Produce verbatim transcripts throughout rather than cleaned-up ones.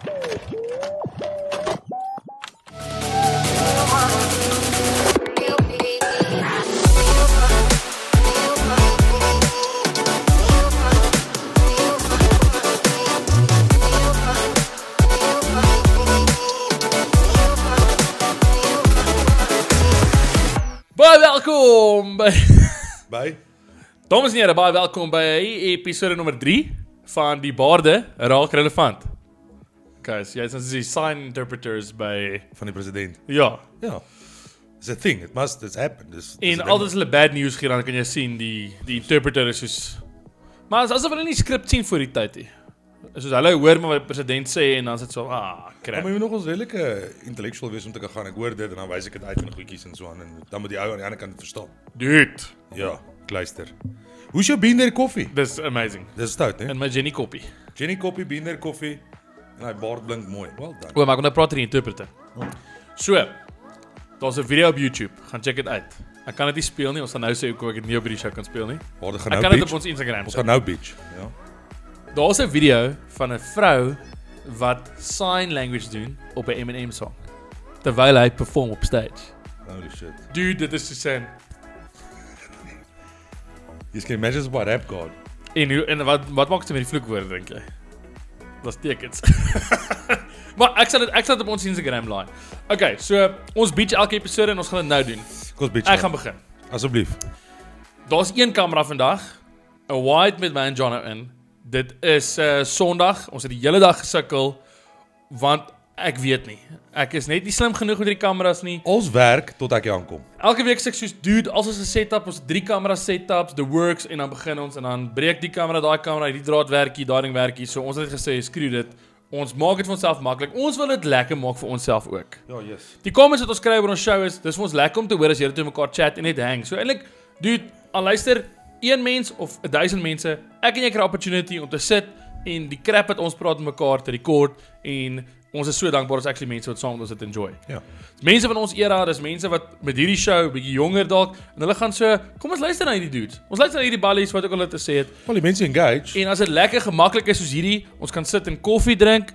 Baie welkom by By? Dames en here, baie welkom by episode nummer drie van die Baarde raak relevant. Okay, so jy is die sign interpreters by Van die president. ja. Ja. It's a thing. It must, it's happened. It's, En altyd as hulle bad news gee, dan kan jy sien die die interpreter is soos maar asof hulle nie skrip sien voor die tyd nie. Soos hulle hoor maar wat die president sê en dan is dit so, ah, Ja, crap. maar jy moet nog ons redelike intellectual wees om te kan gaan. Ek hoor dit en dan wys ek dit uit in goedjies en so aan en dan moet die ou aan die ander kant verstaan. Dude, Ja, kluister. Hoe's jou binder koffie? this amazing. Dis stout, hè? En my Jenny koppie. Jenny koppie, binder koffie en hy baard blink mooi. Well done. O, maar ek wil nou praat oor die interpreter. So, daar's 'n video op YouTube, gaan check dit uit. Ek kan dit nie speel nie, ons gaan nou sê hoekom ek dit nie op hierdie show kan speel nie. Maar dit gaan Ek nou kan dit op beach. ons Instagram Ons sit. gaan nou beach. Ja. Daar's 'n video van 'n vrou wat sign language doen op 'n Eminem song terwyl hy perform op stage. Holy shit. Dude, dit is so sin. Jy kan imagine op 'n rap god. En hoe- en wat wat maak dit met die vloekwoorde dink jy? Dis tekens. Maar ek sal dit ek sal dit op ons Instagram laai. Okay, so ons beach elke episode en ons gaan dit nou doen. Kom ons beach. Ek gaan begin. Asseblief. Daar's een kamera vandag, 'n wide met my en Jono in. Dit is uh, Sondag. Ons het die hele dag gesukkel want ek weet nie. Ek is net nie slim genoeg met die kameras nie. Ons werk tot ek hier aankom. Elke week sê ek soos dude, as ons 'n setup, ons het drie kamera setups, the works en dan begin ons en dan breek die kamera, daai kamera, die draad werkie, daai ding werkie. So ons het gesê, skreeu dit. Ons maak dit vir onsself maklik. Ons wil dit lekker maak vir onsself ook. Ja, yes. Die comments wat ons kry oor ons show is, dis vir ons lekker om te hoor as julle toe mekaar chat en net hang. So eintlik, dude, al luister een mens of duisend mense, ek en jy kry 'n opportunity om te sit en die crap wat ons praat met mekaar te record en ons is so dankbaar as actually mense wat saam met ons dit enjoy. Ja. Mense van ons era, dis mense wat met hierdie show bietjie jonger dalk en hulle gaan so, kom ons luister na hierdie dudes. Ons luister na hierdie ballies wat ook al te sê het. Al die mense engage. En as dit lekker gemaklik is soos hierdie, ons kan sit en koffie drink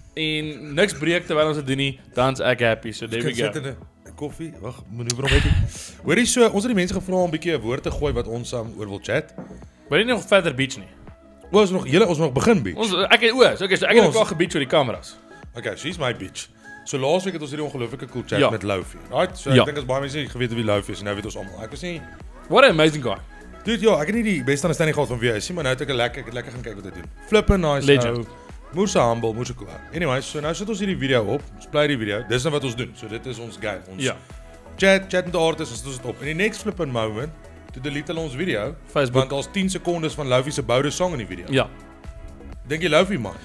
en niks breek terwyl ons dit doen nie, dan's ek happy. So there we Ek sit go. in 'n koffie. Wag, manoeuvre om net. Hoorie so, ons het die mense gevra om 'n bietjie 'n woord te gooi wat ons saam oor wil chat. Wil jy nog verder beach nie? O, ons nog hele ons nog begin beach. Ons ek het o, so okay, so ek het Ons- ook al gebeach oor die kameras. Okay, she's my bitch. So laasweek het ons hierdie ongelooflike cool chat Ja. met Loufie. Right? So Ja. ek dink as baie mense nie geweet wie Loufie is en nou weet ons almal. Ek was nie What an amazing guy. Dude, ja, ek het nie die beste understanding gehad van wie hy is nie, maar nou het ek 'n lekker ek het lekker gaan kyk wat hy doen. Flippin nice. Legend. ou. Moerse humble, moerse cool. Anyway, so nou sit ons hierdie video op. Ons play die video. Dis nou wat ons doen. So dit is ons game. Ons Ja. chat, chat met die artists en sit ons dit op. In die next flippin moment, toe delete hulle ons video, Facebook. want daar's tien sekondes van Loufie se boude song in die video. Ja. Dink jy Loufie man?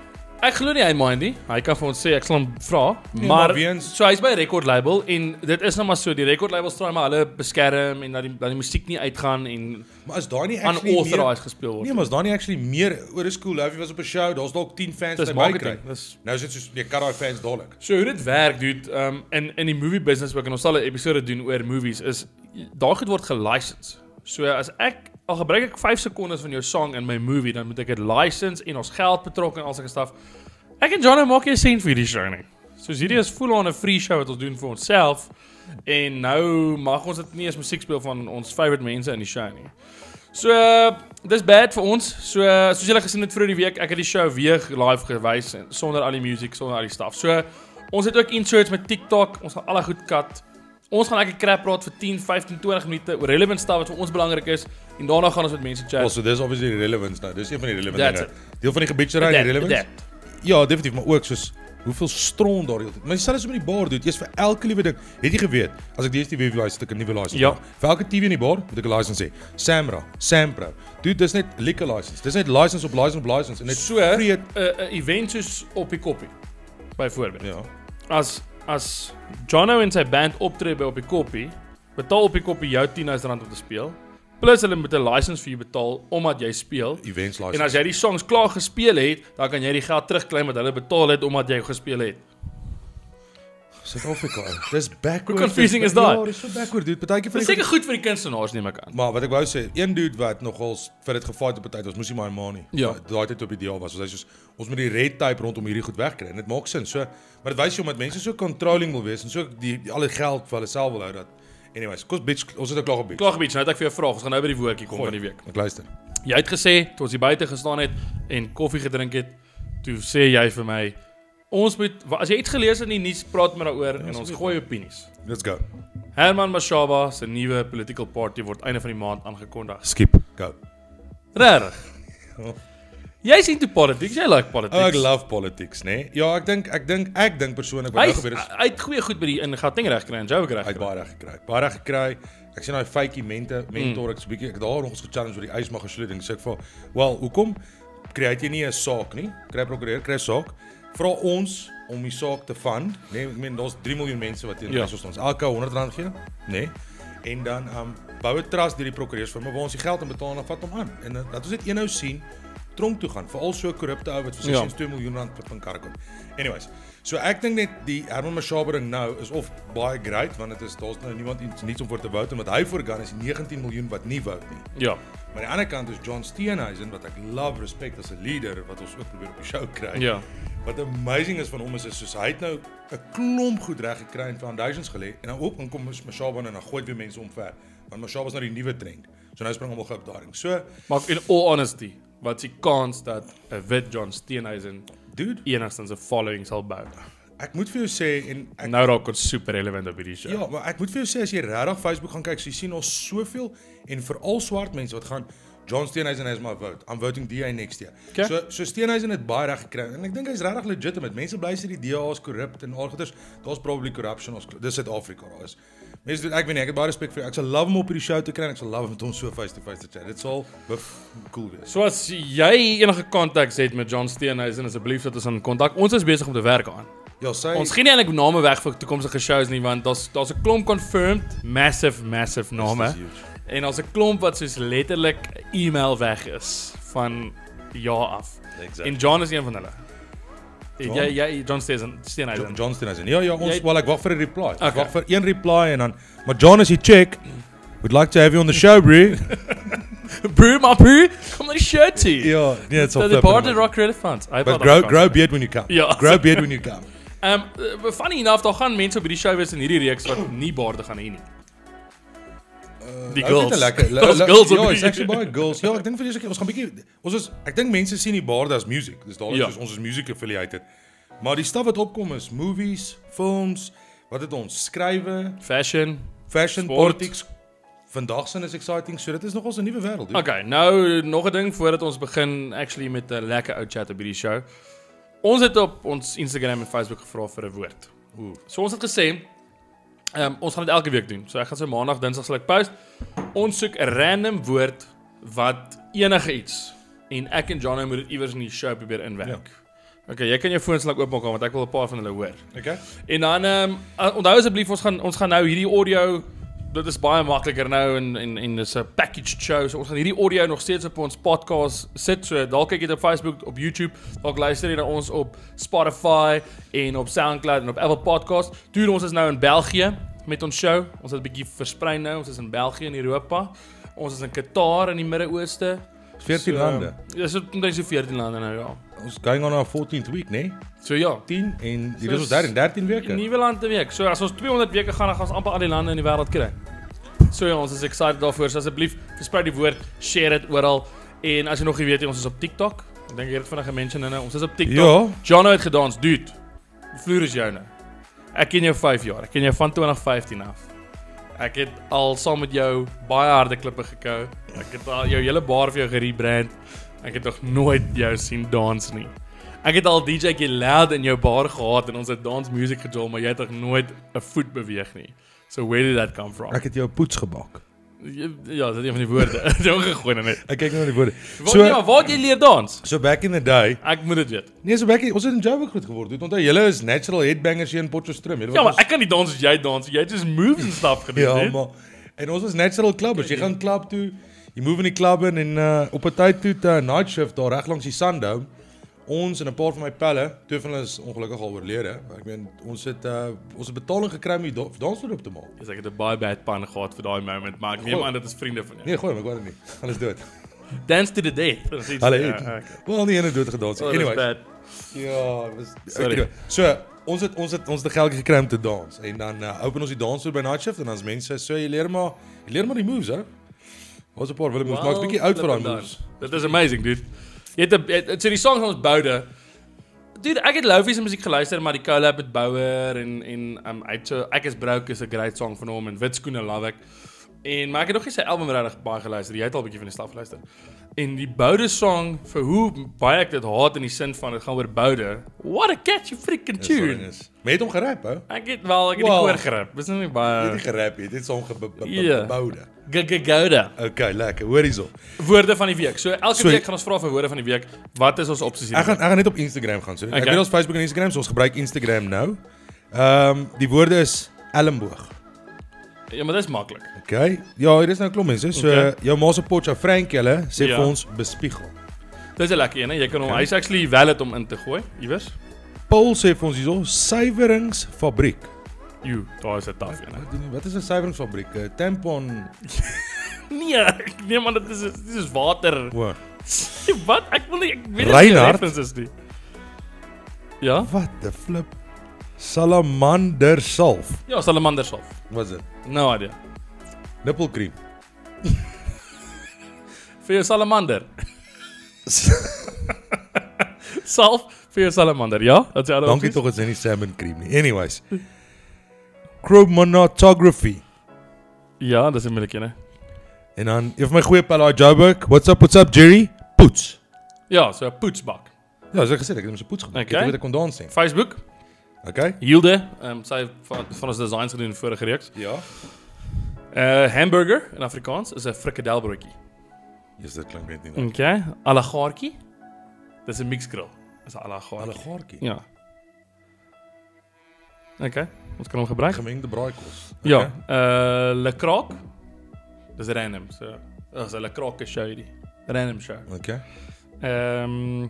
Ek glo nie hy mind nie. Hy kan vir ons sê ek sal hom vra, Nee, maar, maar weens- so hy's by 'n record label en dit is nou maar so die record labels try maar hulle beskerm en dat die dat die musiek nie uitgaan en Maar is daar nie actually unauthorized gespeel word. Nee, maar is daar nie actually meer oor is cool. Loufie was op 'n show, daar's dalk tien fans Dis by marketing. kry. Dis Nou is dit soos nee, kat daai fans dadelik. So hoe dit werk, dude, um, in in die movie business ook en ons sal 'n episode doen oor movies is daar goed word gelicense. So as ek al gebruik ek vyf sekondes van jou song in my movie, dan moet ek dit license en ons geld betrok en al sulke stuff. Ek en Johnny maak nie 'n sent vir hierdie show nie. So hierdie is full on 'n free show wat ons doen vir onsself en nou mag ons dit nie as musiek speel van ons favorite mense in die show nie. So uh, dis bad vir ons. So uh, soos julle gesien het vroeër die week, ek het die show weer live gewys en sonder al die musiek, sonder al die stuff. So ons het ook inserts met TikTok, ons gaan alle goed cut. Ons gaan lekker crap praat vir tien, vyftien, twintig minute oor relevant stuff wat vir ons belangrik is en daarna gaan ons met mense chat. Also dis obviously die relevance nou. Dis een van die relevant That's dinge. Deel van die gebitchery en die relevance. Adapt. Ja, definitief, maar ook soos hoeveel stront daar heeltyd. Maar dieselfde is met die bar, dude. Jy's vir elke liewe ding. Het jy geweet as ek D S T V wys, het ek 'n nuwe license. Ja. maak. Vir elke T V in die bar moet ek 'n license hê. Samra, Sampro. Dude, dis net liquor license. Dis net license op license op license en net So vreed. 'n uh, event soos op die koppie. Byvoorbeeld. Ja. As as Jono en sy band optree by op die koppie, betaal op die koppie jou tien duisend rand om te speel. Plus hulle moet 'n license vir jou betaal omdat jy speel. Events En license. as jy die songs klaar gespeel het, dan kan jy die geld terugklim wat hulle betaal het omdat jy gespeel het. Suid-Afrika. Dis backward. Hoe confusing is daai? Ja, dis so backward, dude. Partytjie Dit is seker goed vir die kunstenaars, neem ek aan. Maar wat ek wou sê, een dude wat nogals vir dit gefight op 'n tyd was, moes nie my ma nie. Ja. Daai tyd op die D A was, was hy soos ons moet die red tape rondom hierdie goed wegkry. En dit maak sin. So, maar dit wys jou omdat mense so controlling wil wees en so die, die al die geld vir hulle self wil hou dat. Anyways, kos bitch, ons het 'n klag op bitch. Klag bietjie, nou het ek vir jou 'n vraag. Ons gaan nou by die woordjie kom Gooi, van die week. Ek luister. Jy het gesê toe ons hier buite gestaan het en koffie gedrink het, toe sê jy vir my ons moet as jy iets gelees in die nuus, praat maar daaroor en ons gooi opinies. Let's go. Herman Mashaba se nuwe political party word einde van die maand aangekondig. Skip. Go. Regtig? Jy sien toe politics, jy like Oh, politics. ek love politics, né? Nee? Ja, ek dink ek dink ek dink persoonlik wat Hy nou gebeur is hy het goeie goed by die in Gauteng reg gekry en Joburg reg hy het gekry. baie reg gekry. Baie reg gekry. Ek sien daai fakie mente mentor ek's bietjie ek het daar nog ons ge-challenge oor die ys mag gesluit en sê ek vir wel, hoekom kry jy nie 'n saak nie? Kry prokureur, kry 'n saak. Vra ons om die saak te fund, né? Nee, ek meen daar's drie miljoen mense wat teen Ja. ja. ons. Elke honderd rand gee, né? Nee. En dan um bou 'n trust deur die prokureursfirma waar ons die geld in betaal en dan vat hom aan. En dat ons dit eenhou sien tronk toe gaan, veral so 'n korrupte ou wat vir Ja. sesens twee miljoen rand van karre kom. Anyways, so ek dink net die Herman Mashaba ding nou is of baie great want dit is daar's nou niemand iets niets om voor te vote en wat hy voorgaan is die negentien miljoen wat nie vote nie. Ja. Maar aan die ander kant is John Steenhuisen wat ek love respect as 'n leader wat ons ook probeer op die show kry. Ja. Wat amazing is van hom is is soos hy het nou 'n klomp goed reg gekry en foundations gelê en dan op en kom Mashaba en dan gooi weer mense omver. Want Mashaba is nou die nuwe trend. So nou spring almal gou op daarin. So, Maar in all honesty, wat is die kans dat 'n wit John Steenhuisen dude, enigstens 'n following sal bou? ek moet vir jou sê en ek Nou raak ons super relevant op hierdie show. Ja, maar ek moet vir jou sê as jy regtig Facebook gaan kyk, so jy sien ons soveel en veral swart mense wat gaan John Steenhuisen is my vote. I'm voting D A next year. Okay. So so Steenhuisen het baie reg gekry en ek dink hy's regtig legitimate. Mense bly sê die D A is korrupt en al goeders. Daar's probably corruption ons dis Suid-Afrika daar is. Mense doen ek weet nie, ek het baie respek vir jou. Ek sal love hom op hierdie show te kry en ek sal love om met hom so face to face te chat. Dit sal cool wees. So as jy enige kontaks het met John Steenhuisen, asseblief dat ons aan kontak. Ons is besig om te werk aan. Ja, sy Ons gee nie eintlik name weg vir toekomstige shows nie want daar's daar's 'n klomp confirmed massive massive name. Dis huge. En daar's 'n klomp wat soos letterlik e-mail weg is van jaar af. Exactly. En John is een van hulle. John? Jy jy John Steenhuisen, Steenhuisen. John, John Steenhuisen. Ja, ja, ons Jy- wel ek wag vir 'n reply. Ek Okay. wag vir een reply en dan maar John is die chick. Would like to have you on the show, bro. Bro, my bro, kom na die show toe. Ja, nee, dit's So al the flippin' Barter amazing. Rock Credit Fund. I But thought grow that grow beard when you come. Ja. Grow beard when you come. Um uh, funny enough, daar gaan mense op hierdie show wees in hierdie reeks wat nie baarde gaan hê nie. Die Nou, girls. dit is lekker. Daar's girls op Ja, die- it's actually baie girls. Ja, ek dink vir jou ons gaan bietjie ons is ek dink mense sien die baarde as music. Dis dadelik Ja. soos ons is music affiliated. Maar die stuff wat opkom is movies, films, wat het ons skrywe, Fashion. fashion, Sport. politics. Vandag sin is exciting. So dit is nogals 'n nuwe wêreld. dude. Okay, nou nog 'n ding voordat ons begin actually met 'n lekker ou chat op hierdie show. Ons het op ons Instagram en Facebook gevra vir 'n woord. Oeh. So ons het gesê, ehm um, ons gaan dit elke week doen. So ek gaan so maandag, dinsdag sal ek post. Ons soek 'n random woord wat enige iets en ek en Johnny moet dit iewers in die show probeer inwerk. Ja. Okay, jy kan jou foon slag oopmaak want ek wil 'n paar van hulle hoor. Okay. En dan ehm um, onthou asseblief ons gaan ons gaan nou hierdie audio dit is baie makliker nou en en en dis 'n packaged show. So ons gaan hierdie audio nog steeds op ons podcast sit. So dalk kyk jy dit op Facebook, op YouTube, dalk luister jy na ons op Spotify en op SoundCloud en op Apple Podcast. Duur ons is nou in België met ons show. Ons het 'n bietjie versprei nou. Ons is in België en Europa. Ons is in Qatar in die Midde-Ooste. veertien lande. Ja, so omtrent so veertien lande nou ja. Ons going on our fourteenth week, né? Nee? So ja, tien en hier So is ons daar in dertien een weke. nuwe land 'n week. So as ons tweehonderd weke gaan, dan gaan ons amper al die lande in die wêreld kry. So ja, ons is excited daarvoor. So asseblief, versprei die woord, share dit oral. En as jy nog nie weet nie, ons is op TikTok. Ek dink jy het dit vinnig gemention nou. Ons is op TikTok. Ja. Jono het gedans, dude. Die vloer is joune. Ek ken jou vyf jaar. Ek ken jou van twintig vyftien af. Ek het al saam met jou baie harde klippe gekou. Ek het al jou hele bar vir jou gerebrand. Ek het nog nooit jou sien dans nie. Ek het al D J Khaled in jou bar gehad en ons het dance music gejol, maar jy het nog nooit 'n voet beweeg nie. So where did that come from? Ek het jou poets gebak. Ja, dit is een van die woorde. Jy het gegooi net. Ek kyk nou na die woorde. Wat So ja, waar het jy leer dans? so back in the day. Ek moet dit weet. Nee, so back in, ons het in Joburg groot geword. Jy onthou julle is natural headbangers hier in Potchefstroom. Julle Ja, was maar ek kan nie dans as jy dans. Jy het just moves en stuff gedoen, Ja, hè? maar en ons was natural clubbers. Jy gaan klub toe, jy move in die klub in en uh, op 'n tyd toe 'n night shift daar reg langs die Sundome ons en 'n paar van my pelle, twee van hulle is ongelukkig al oorlede. Ek meen, ons het uh, ons het betaling gekry om die do- dansvloer op te maak. Dis ek het 'n baie bad pan gehad vir daai moment, maar ek neem Goeie. aan dit is vriende van jou. Nee, gooi, ek wou dit nie. Hulle is dood. Dance to the death. Dat is iets- Hulle ja, het. okay. Wel, nie ene dood gedans nie. Oh, dat is Anyway. bad. Ja, was Sorry. Anyway, so ons het ons het ons het 'n geldjie gekry om te dans en dan uh, open ons die dansvloer by night shift en dan as mense so jy leer maar jy leer maar die moves, hè. Ons 'n paar wil moves, maar ek's bietjie oud vir daai moves. Dit is amazing, dude. Jy het 'n het- so die song van ons Boude. Dude, ek het Lofi se musiek geluister, maar die collab met Bouwer en en um, uit so Ek is broke is 'n great song van hom en Wit skoene love ek. En maar ek het nog nie sy album regtig baie geluister. Jy het al 'n bietjie van die staf geluister. En die Boude song vir hoe baie ek dit haat in die sin van dit gaan oor Boude. What a catchy freaking Dis wat tune. ding is. Maar jy het hom gerap, hè? Ek het wel, ek het Wow. die koor gerap. Dis nou nie Jy het baie nie gerap, jy het net saam Ja. geboude. Gagagouda. Okay, lekker. Hoor hierso. Woorde van die week. So elke So- week gaan ons vra vir woorde van die week. Wat is ons opsies Ek gaan ek gaan net op Instagram gaan. So. Ek Okay. weet ons Facebook en Instagram, so ons gebruik Instagram nou. Ehm um, die woorde is elmboog. Ja, maar dit is maklik. Okay. Ja, hier is nou 'n klomp mense. So Okay. jou ma se potjie Frank julle sê Ja. vir ons bespiegel. Dis 'n lekker een, hè. Jy kan hom Okay. hy's actually valid om in te gooi, iewers. Paul sê vir ons hierso suiweringsfabriek. Jo, daar is 'n taaf een. hè. Wat doen nie? Wat is 'n suiweringsfabriek? 'n Tampon. Nee, ek neem aan dit is dit is water. Wow. Wat? Ek wil nie ek weet Reinhard? nie references nie. Ja? Wat the flip? Salamander salf. Ja, salamander salf. Wat is dit? No idea. Nippelcream. Vir jou salamander. Salf vir jou salamander, ja? Dat is al Dankie tog dit is nie salmon cream nie. Anyways. Chromatography. Ja, dis 'n moeilike een. hè. En dan een van my goeie pelle daai Joburg. What's up? What's up Jerry? Poets. Ja, so 'n poetsbak. Ja, so ek gesê ek het hom se poets gemaak. Okay. Ek weet ek kon dans sien. Facebook, Okay? Hilde, ehm um, sy van, van ons designs gedoen in vorige reeks. Ja. Uh hamburger in Afrikaans is 'n frikadelbroodjie. Yes, dit klink net nie. Okay, alagaartjie. Dis 'n mixed grill. Dis 'n alagaartjie. Allegaartjie. Ja. Okay, ons kan hom gebruik. Gemengde braaikos. Ja, uh le kraak. Dis random. So, dis 'n le kraak show hierdie. Random show. Okay. Ehm um,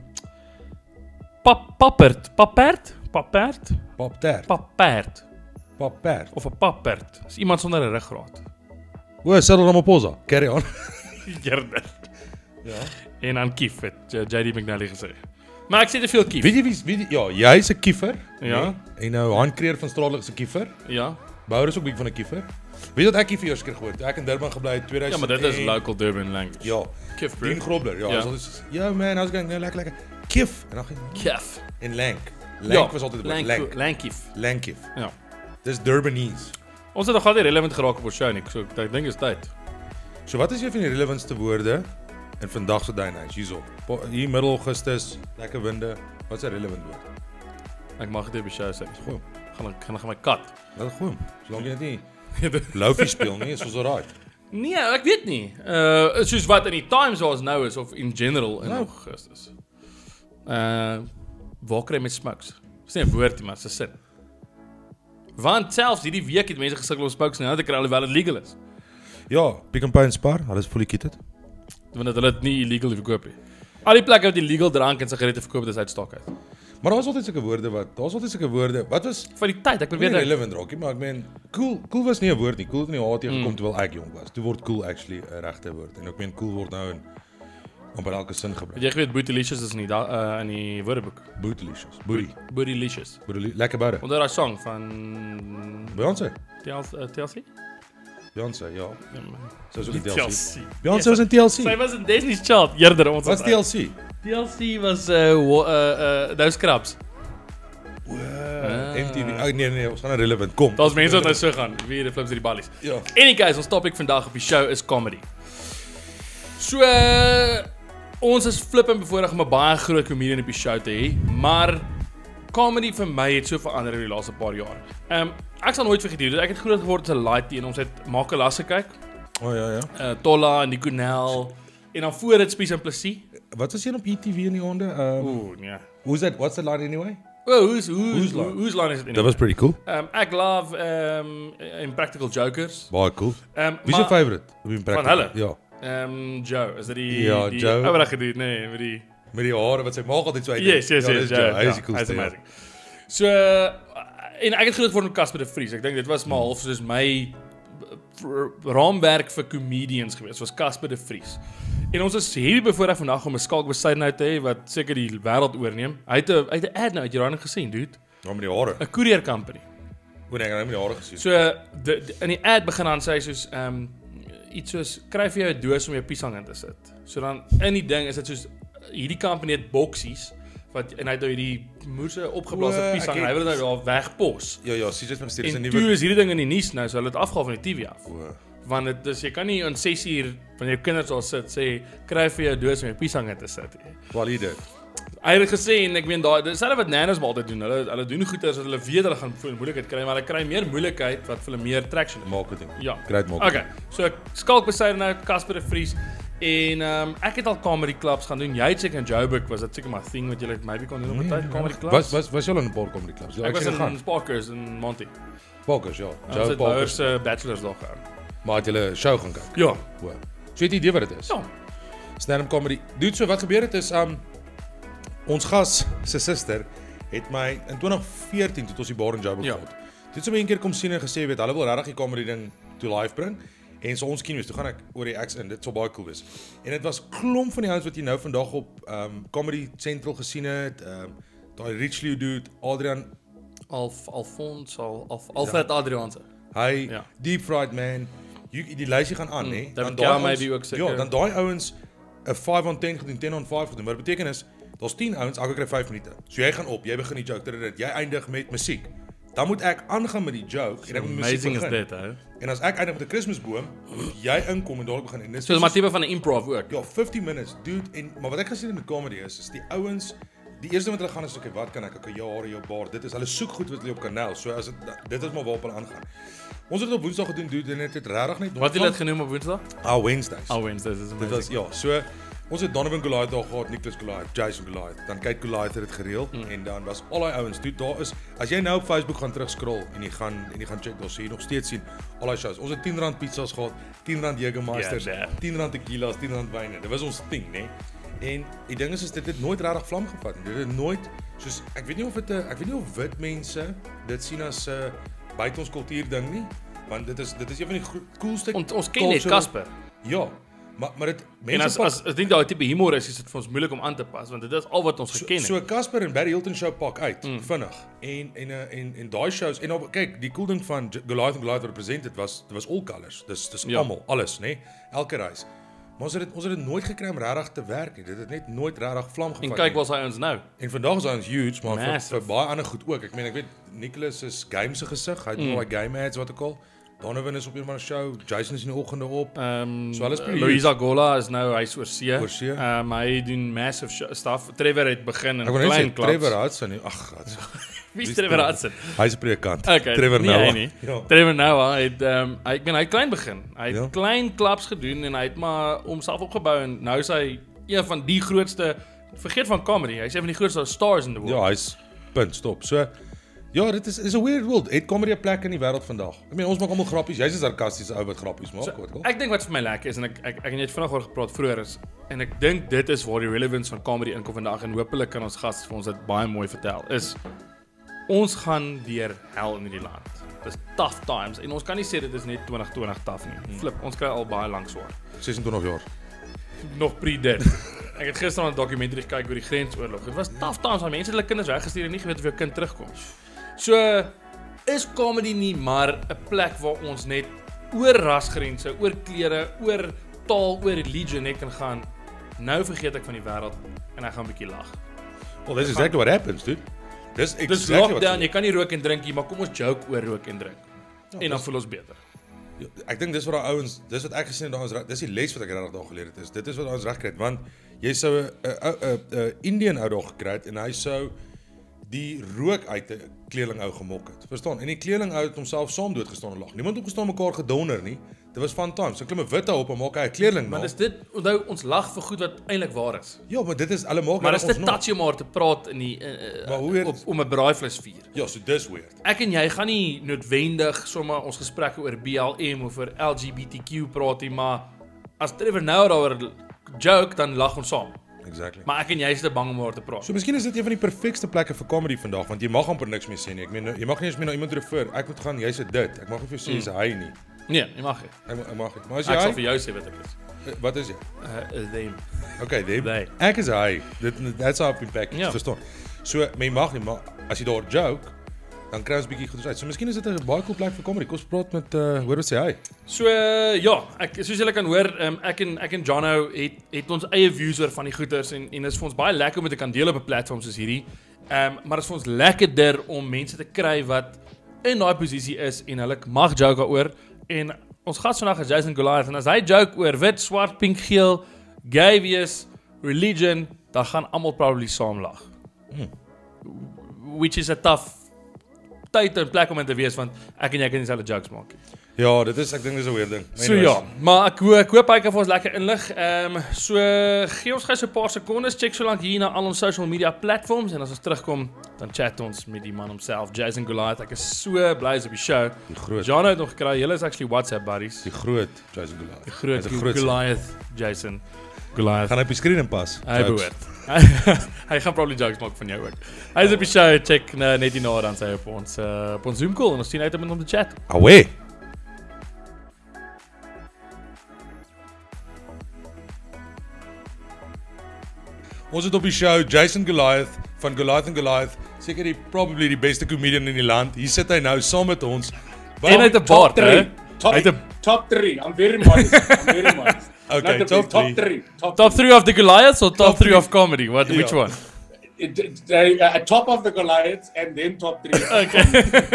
pap pappert, pappert, pappert, Pap tert. pappert Pap pert. of 'n pappert. Dis iemand sonder 'n ruggraat. O, Cyril Ramaphosa. Carry on. Gerde. Ja. En dan kief het J D McNally gesê. Maar ek sê te veel kief. Weet jy wie wie die- ja, jy's 'n kiefer. Ja. Nee? En nou Han Kreer van Straatlig is 'n kiefer. Ja. Bouwer is ook bietjie van 'n kiefer. Weet jy wat ek hier vir eers keer gehoor het? Ek in Durban gebly het tweeduisend. Ja, maar dit is en- local Durban language. Ja. Kief bro. Dean Grobler. Ja, Ja. ja. Is ja man, how's it going? Nou lekker lekker. Kief. En dan ging Kief. en lank. Lank was altyd lank. lank. Lank kief. Lank kief. Ja. Dis Durbanese. Ons het nog glad nie relevant geraak op ons show nie. So ek dink is tyd. So wat is een van die relevantste woorde in vandag se day and age hierso? Po- Hier middel Augustus, lekker winde. Wat is 'n relevant woord? Ek mag dit op die show sê. Goeie. Gaan ek gaan ek gaan my kat. Wat goeie. Solank jy net nie Lofi speel nie, is ons alright. Nee, ek weet nie. Uh soos wat in die times was nou is of in general in Nou. Augustus. Uh waar kry jy met smokes? Dis nie 'n woord nie, maar dis 'n sin. Want selfs hierdie week het mense gesukkel om smokes nou te kry alhoewel dit legal is. Ja, Pick n Pay en Spar, alles fully kitted. Want dit hulle dit nie illegal verkoop nie. Al die plekke wat illegal drank en sigarette verkoop, dis uitstok uit. Maar daar's altyd sulke woorde wat, daar's altyd sulke woorde. Wat was Van die tyd, ek nie probeer dit. relevant raak nie, maar ek meen cool, cool was nie 'n woord nie. Cool het in die H T gekom terwyl ek jonk was. Toe word cool actually 'n regte woord. En ek meen cool word nou in amper elke sin gebruik. Jy weet Bootylicious is in die da- uh, in die woordeboek. Bootylicious. Booty. Bootylicious. Booty. Lekker butter. Onder daai song van Beyoncé. T L C, uh, T L C? Beyoncé, ja. Ja, man. Soos ook die T L C. Beyoncé Beyoncé was in T L Sy C. was in Destiny's Child eerder ons. Wat's T L C? T L C was uh wa- uh uh those scrubs. M T V. Oh, nee nee, ons gaan nou relevant kom. Daar's mense wat nou so gaan. Wie die flips uit die ballies. Ja. Any guys, ons topic vandag op die show is comedy. So uh, ons is flippend bevoorreg om 'n baie groot comedian op die show te hê, maar comedy vir my het so verander in die laaste paar jaar. Ehm um, ek sal nooit vergeet hierdie. Ek het groot geword as 'n laaitie en ons het Makelas gekyk. O oh, ja ja. Uh, Tolla en Nico Nel en dan voor dit Spies en Plessis. Wat is hier op E T V in die aande? Um, Ooh, nee. Who's that? What's the line anyway? Oh, who's who's Who's who's line? who's line is it? That was pretty cool. Um, ek love um Impractical Jokers. Baie cool. Um, Wie is jou favorite? Wie Van hulle? Ja. Um, Joe, is dit die Ja, die Joe. ouer gedoen, nee, met die met die hare wat sy maak altyd so uit. Yes, yes, ja, yes. dis Ja, Joe, ja, hy is die hy's coolste. Ja. amazing. So uh, en ek het groot geword met Casper de Vries. Ek dink dit was maar half soos my raamwerk vir comedians gewees. Was Casper de Vries. En ons is heavy bevoorreg vandag om 'n Skalk Besuidenhout te hê wat seker die wêreld oorneem. Hy het 'n hy het 'n ad nou uit Iran gesien, dude. Ja, met die hare. 'n Courier company. Hoe nee, ek het met die hare gesien. So de, de, in die ad begin dan sê hy soos ehm um, iets soos kry vir jou 'n doos om jou piesang in te sit. So dan in die ding is dit soos hierdie company het boksies wat en hy het nou hierdie moerse opgeblaasde O, piesang ek en hy het- wil dit nou daar wegpos. Ja, ja, sien jy met steeds 'n En nuwe toe is hierdie ding in die nuus nou, so hulle het afgehaal van die T V af. O. Want dit is jy kan nie in ses uur van jou kinders al sit sê kry vir jou 'n doos om jou piesang in te sit. Wel hier dit. Hy het gesê en ek weet daai dis hulle wat nanas maar altyd doen. Hulle hulle doen goed as hulle weet hulle gaan moeilikheid kry, maar hulle kry meer moeilikheid wat vir hulle meer traction het. Marketing. Ja. Great marketing. Okay. So Skalk Besuidenhout, Casper de Vries en ehm um, ek het al comedy clubs gaan doen. Jy het seker in Joburg was dit seker maar thing wat jy maybe kon doen op 'n tyd comedy clubs. Was was was jy al in 'n paar comedy clubs? Ja, ek was sien in gaan. Sparkers in Monty. Parkers, ja. Ons Joe het Parkers. Bouwers uh, bachelors daar gehou. Maar het julle show gaan kyk? Ja. O. So het jy idee wat dit is? Ja. Stand-up comedy. Dude, so wat gebeur het is um ons gas se suster het my in twintig veertien toe ons die bar in Joburg Ja. gehad. Toe het sy my een keer kom sien en gesê weet hulle wil regtig die comedy ding to live bring. En so ons kino's, toe gaan ek oor die acts in. Dit sou baie cool wees. En dit was klomp van die ouens wat jy nou vandag op um Comedy Central gesien het. Um daai Richley dude, Adrian, Alf Alfons Al, Alf Alfred Adriaanse. hy Ja. Deep Fried Man. You, die lysie gaan aan, Mm, hè. David daai Kell ouens- maybe ook seker. Ja, dan daai ouens 'n vyf on ten gedoen, ten on vyf gedoen. Wat beteken is, daar's tien ouens, elke kry vyf minute. So jy gaan op, jy begin die joke, dit jy eindig met musiek. Dan moet ek aangaan met die joke en ek moet met musiek Amazing is begin. dit, hè. En as ek eindig met 'n Kersboom, moet jy inkom en dadelik begin. En dis So 'n maar tipe van 'n improv ook. ja, fifty minutes, dude. En maar wat ek gesien het met comedy is, is die ouens, die eerste wat hulle gaan is okay, wat kan ek? Okay, jou hare, jou baard. Dit is hulle soek goed wat hulle op kanaal. So as dit dit is maar waarop hulle aangaan. Ons het dit op Woensdag gedoen, dude, en dit het regtig net Wat het jy dit genoem op Woensdag? Ah, Wednesdays. Oh, Wednesdays is Dit amazing. was ja, so ons het Donovan Goliath daar gehad, Nicholas Goliath, Jason Goliath. Dan kyk Goliath het dit gereël mm. en dan was al daai ouens, dude, daar is as jy nou op Facebook gaan terugscroll en jy gaan en jy gaan check, daar sien jy nog steeds sien al daai shows. Ons het ten rand pizzas gehad, ten rand Jägermeisters, Ja, nee. ten rand tequilas, ten rand wyne. Dit was ons ding, né? En die ding is is dit het nooit regtig vlam gevat nie. Dit het nooit soos ek weet nie of dit 'n ek weet nie of wit mense dit sien as 'n uh, buite ons kultuur ding nie, want dit is dit is een van die gro- coolste Ons ons ken net cultural- Casper. Ja, maar maar dit En as pak- as as dit daai tipe humor is, is dit vir ons moeilik om aan te pas want dit is al wat ons geken het. So Casper en Barry Hilton show pak uit mm. vinnig. En en en en, en daai shows en nou kyk, die cool ding van J- Goliath en Goliath represent dit was dit was all colors. Dis dis Ja. almal, alles, nê? Elke reis. Maar ons het dit ons het dit nooit gekry om regtig te werk nie. Dit het net nooit regtig vlam gevat En kyk nie. waar's hy ons nou. En vandag is hy ons huge, maar vir, Massive. vir baie ander goed ook. Ek meen ek weet Nicholas is game se gesig. Hy het mm. al daai game ads wat ek al. Donovan is op een van 'n show. Jason is in die oggende op. Ehm um, So alles pretty Louisa Gola is nou hy's oor see. Oor see. Ehm um, hy doen massive show, stuff. Trevor het begin in Ek wil net klein sê clubs. Trevor Hudson. nie- Ag, God. Wie is Trevor Hudson? Hy's 'n predikant. Okay, Trevor nie Noah. hy nie. Ja. Trevor Noah het ehm um, hy ek meen hy het klein begin. Hy het Ja. klein clubs gedoen en hy het maar homself opgebou en nou is hy een van die grootste vergeet van comedy. Hy's een van die grootste stars in the world. Ja, hy's punt, stop. So ja, dit is is 'n weird world. Het comedy 'n plek in die wêreld vandag? Ek meen ons maak almal grappies. Jy's 'n sarkastiese ou wat grappies maak, wat ek al. Ek dink wat vir my lekker is en ek ek ek het net vanaand oor gepraat vroeër is en ek dink dit is waar die relevance van comedy inkom vandag en hopelik kan ons gas vir ons dit baie mooi vertel. Is ons gaan deur hel in hierdie land. Dis tough times en ons kan nie sê dit is net twenty twenty tough nie. Hmm. Flip, ons kry al baie lank swaar. sesentwintig jaar. Nog pre dit. Ek het gister 'n dokumentary gekyk oor die grensoorlog. Dit was tough times, want mense het hulle kinders weggestuur en nie geweet of jou kind terugkom. So is comedy nie maar 'n plek waar ons net oor rasgrense, oor klere, oor taal, oor religion net kan gaan. Nou vergeet ek van die wêreld en ek gaan 'n bietjie lag. Well, that's exactly what happens, dude. Dis Dis exactly what lockdown, jy kan nie rook en drink nie, maar kom ons joke oor rook en drink. Ja, En dan dis- voel ons beter. Ja, ek dink dis wat daai ouens, dis wat ek gesien het daai ouens, dis die les wat ek regtig daar geleer het is. Dit is wat ons reg kry het want jy sou 'n 'n 'n 'n Indian ou daar gekry het en hy sou die rook uit 'n kleerling ou gemok het. Verstaan? En die kleerling ou het homself saam doodgestaan en lag. Niemand het opgestaan mekaar gedonder nie. Dit was fun times. So klim 'n wit ou op en maak hy 'n kleerling Maar na. dis dit, onthou ons lag vir goed wat eintlik waar is. Ja, maar dit is hulle maak Maar nou dis te ons na. touchy om maar te praat in die uh, Maar hoe weer- op, om 'n braaivleisvuur. Ja, so dis weird. Ek en jy gaan nie noodwendig sommer ons gesprekke oor B L M of oor L G B T Q praat nie, maar as Trevor nou daaroor joke dan lag ons saam. Exactly. Maar ek en jy is te bang om oor te praat. So miskien is dit een van die perfekste plekke vir comedy vandag, want jy mag amper niks meer sê nie. Ek meen, jy mag nie eens meer na iemand refer. Ek moet gaan, jy's dit. Ek mag nie vir jou sê jy's hy nie. Nee, jy mag nie. Ek, ek mag nie. Maar as Ek jy sal hy, vir jou sê wat ek is. wat is jy? Uh, them. Okay, them. They. Ek is hy. Dit that's how I've been packaged, Ja. verstaan. So, maar jy mag nie, maar as jy daar joke, dan kry ons 'n bietjie goeders uit. So miskien is dit 'n baie cool plek vir comedy. Kom ons praat met uh, hoor wat sê hy. So uh, ja, ek soos julle kan hoor, um, ek en ek en Jono het het ons eie views oor van die goeters en en dit is vir ons baie lekker om dit te kan deel op 'n platform soos hierdie. Ehm um, maar dit is vir ons lekkerder om mense te kry wat in daai posisie is en hulle mag joke daaroor en ons gas vandag is Jason Goliath en as hy joke oor wit, swart, pink, geel, gay wees, religion, dan gaan almal probably saam lag. Hmm. Which is a tough tyd en plek om in te wees want ek en jy kan nie dieselfde jokes maak nie. Ja, dit is ek dink dis 'n weird ding. So ja, maar ek, ek hoop hy kan vir ons lekker inlig. Ehm um, so gee ons gou so 'n paar sekondes, check so lank hier na al ons social media platforms en as ons terugkom, dan chat ons met die man homself, Jason Goliath. Ek is so bly is op die show. Die groot. John het nog gekry. Julle is actually WhatsApp buddies. Die groot Jason Goliath. Die groot, Hy's 'n groot Goliath, Jason Goliath. Gaan hy op die skerm pas. Hy Jokes. behoort. Hy gaan probably jokes maak van jou ook. Hy is op die show, check na net hierna dan sy op ons uh, op ons Zoom call en ons sien uit om te chat. Away. Ons het op die show Jason Goliath van Goliath and Goliath, seker die probably die beste comedian in die land. Hier sit hy nou saam met ons. En hy het 'n baard, hè? Top, Hy het 'n top three. I'm very modest. I'm very modest. Okay, Not the top best, top three. three. Top, Top three of the Goliaths or top, Top three three. of comedy? What? Which Yeah. one? It, it, uh, top of the Goliaths and then top three. Okay.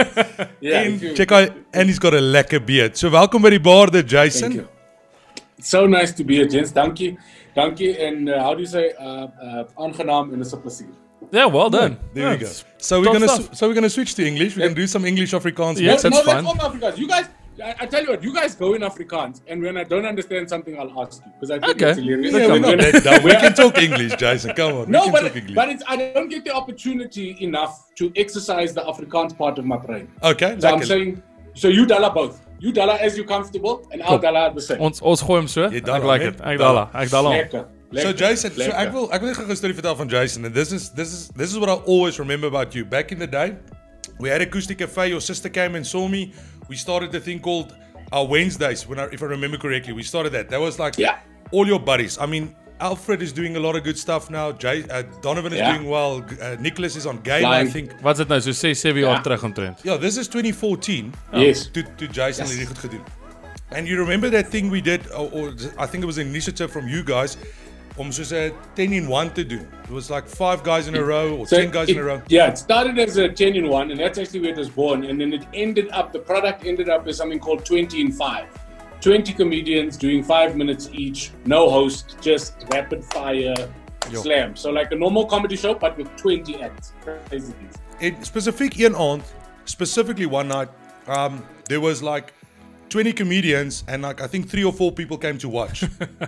Yeah. En if you- check hy and he's got a lekker beard. So welkom by die baarde Jason. Thank you. It's so nice to be here, gents. Thank you. Thank you. And uh, how do you say uh, uh, aangenaam en 'n plesier. Yeah, well done. There we go. Yes. So we're Top gonna stuff. s- so we're gonna switch to English. We can do some English Afrikaans. Yes, no, that's no, fine. Let's all Afrikaans. You guys, I, I tell you what, you guys go in Afrikaans, and when I don't understand something, I'll ask you because I think Okay. it's hilarious. Yeah, we're not When- that dumb. We can talk English, Jason. Come on. No, we can but talk English. but it's, I don't get the opportunity enough to exercise the Afrikaans part of my brain. Okay, So I'm lekker. saying, so you dalla both. You dalla as you're comfortable, and I'll dalla the same. Ons ons gooi hom so. Jy Ek dalla, like né? it. Ek dalla. Ek dalla. hom. Lekker. So lekker, Jason, so lekker. ek wil ek wil net gou 'n storie vertel van Jason and this is this is this is what I always remember about you. Back in the day, we had Acoustic Cafe. Your sister came and saw me. We started a thing called our Wednesdays. When I, if I remember correctly, we started that. That was like Yeah. all your buddies. I mean, Alfred is doing a lot of good stuff now. Jay, uh, Donovan is Yeah. doing well. Uh, Nicholas is on game, Flying. I think. Wat is dit nou? So six, seven jaar Ja. terug omtrent. Yeah, this is twenty fourteen. Yes. To to Jason Yes. hierdie goed gedoen. And you remember that thing we did, or, or I think it was an initiative from you guys, om soos 'n ten in one te doen. It was like five guys in a row or So ten guys it- in a row. Yeah, it started as a ten in one, and that's actually where it was born. And then it ended up, the product ended up as something called twenty in five. twenty comedians doing five minutes each, no host, just rapid fire Yo. slam. So like a normal comedy show, but with twenty acts. Crazy things. En spesifiek een aand, specifically one night, um, there was like twenty comedians and like I think three or four people came to watch.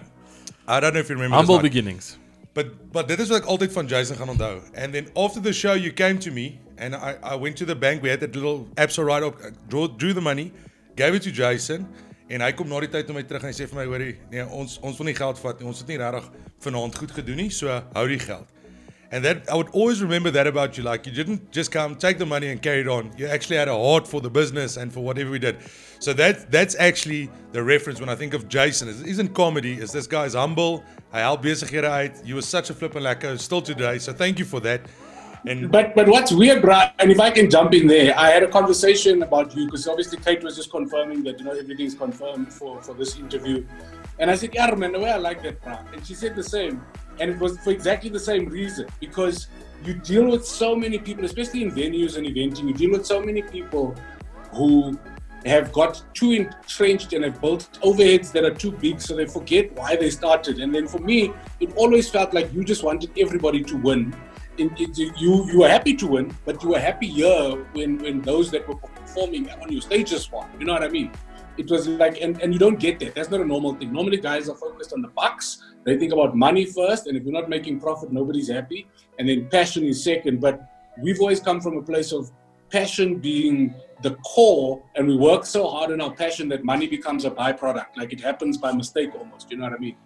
I don't know if you remember this Humble night. beginnings. But but dit is wat ek altyd van Jason gaan onthou. And then after the show you came to me and I I went to the bank. We had that little Absa write up, drew, drew the money, gave it to Jason en hy kom na die tyd na my terug en hy sê vir my hoorie, nee, ons ons wil nie geld vat nie. Ons het nie regtig vanaand goed gedoen nie, so hou die geld. And that I would always remember that about you. Like you didn't just come, take the money and carry it on. You actually had a heart for the business and for whatever we did. So that that's actually the reference when I think of Jason. It isn't comedy. Is this guy's humble. Hy help besighede uit. You were such a flippin' lekker still today. So thank you for that. And But but what's weird, Brian, and if I can jump in there, I had a conversation about you because obviously Kate was just confirming that you know everything's confirmed for, for this interview, and I said, yeah, man, the way I like that, Brian, and she said the same, and it was for exactly the same reason because you deal with so many people, especially in venues and eventing, you deal with so many people who have got too entrenched and have built overheads that are too big, so they forget why they started. And then for me, it always felt like you just wanted everybody to win. In, it, you you were happy to win, but you were happier when when those that were performing on your stages won. You know what I mean? It was like, and, and you don't get that. That's not a normal thing. Normally, guys are focused on the bucks. They think about money first, and if you're not making profit, nobody's happy. And then passion is second. But we've always come from a place of passion being the core, and we work so hard on our passion that money becomes a byproduct. Like it happens by mistake almost. You know what I mean?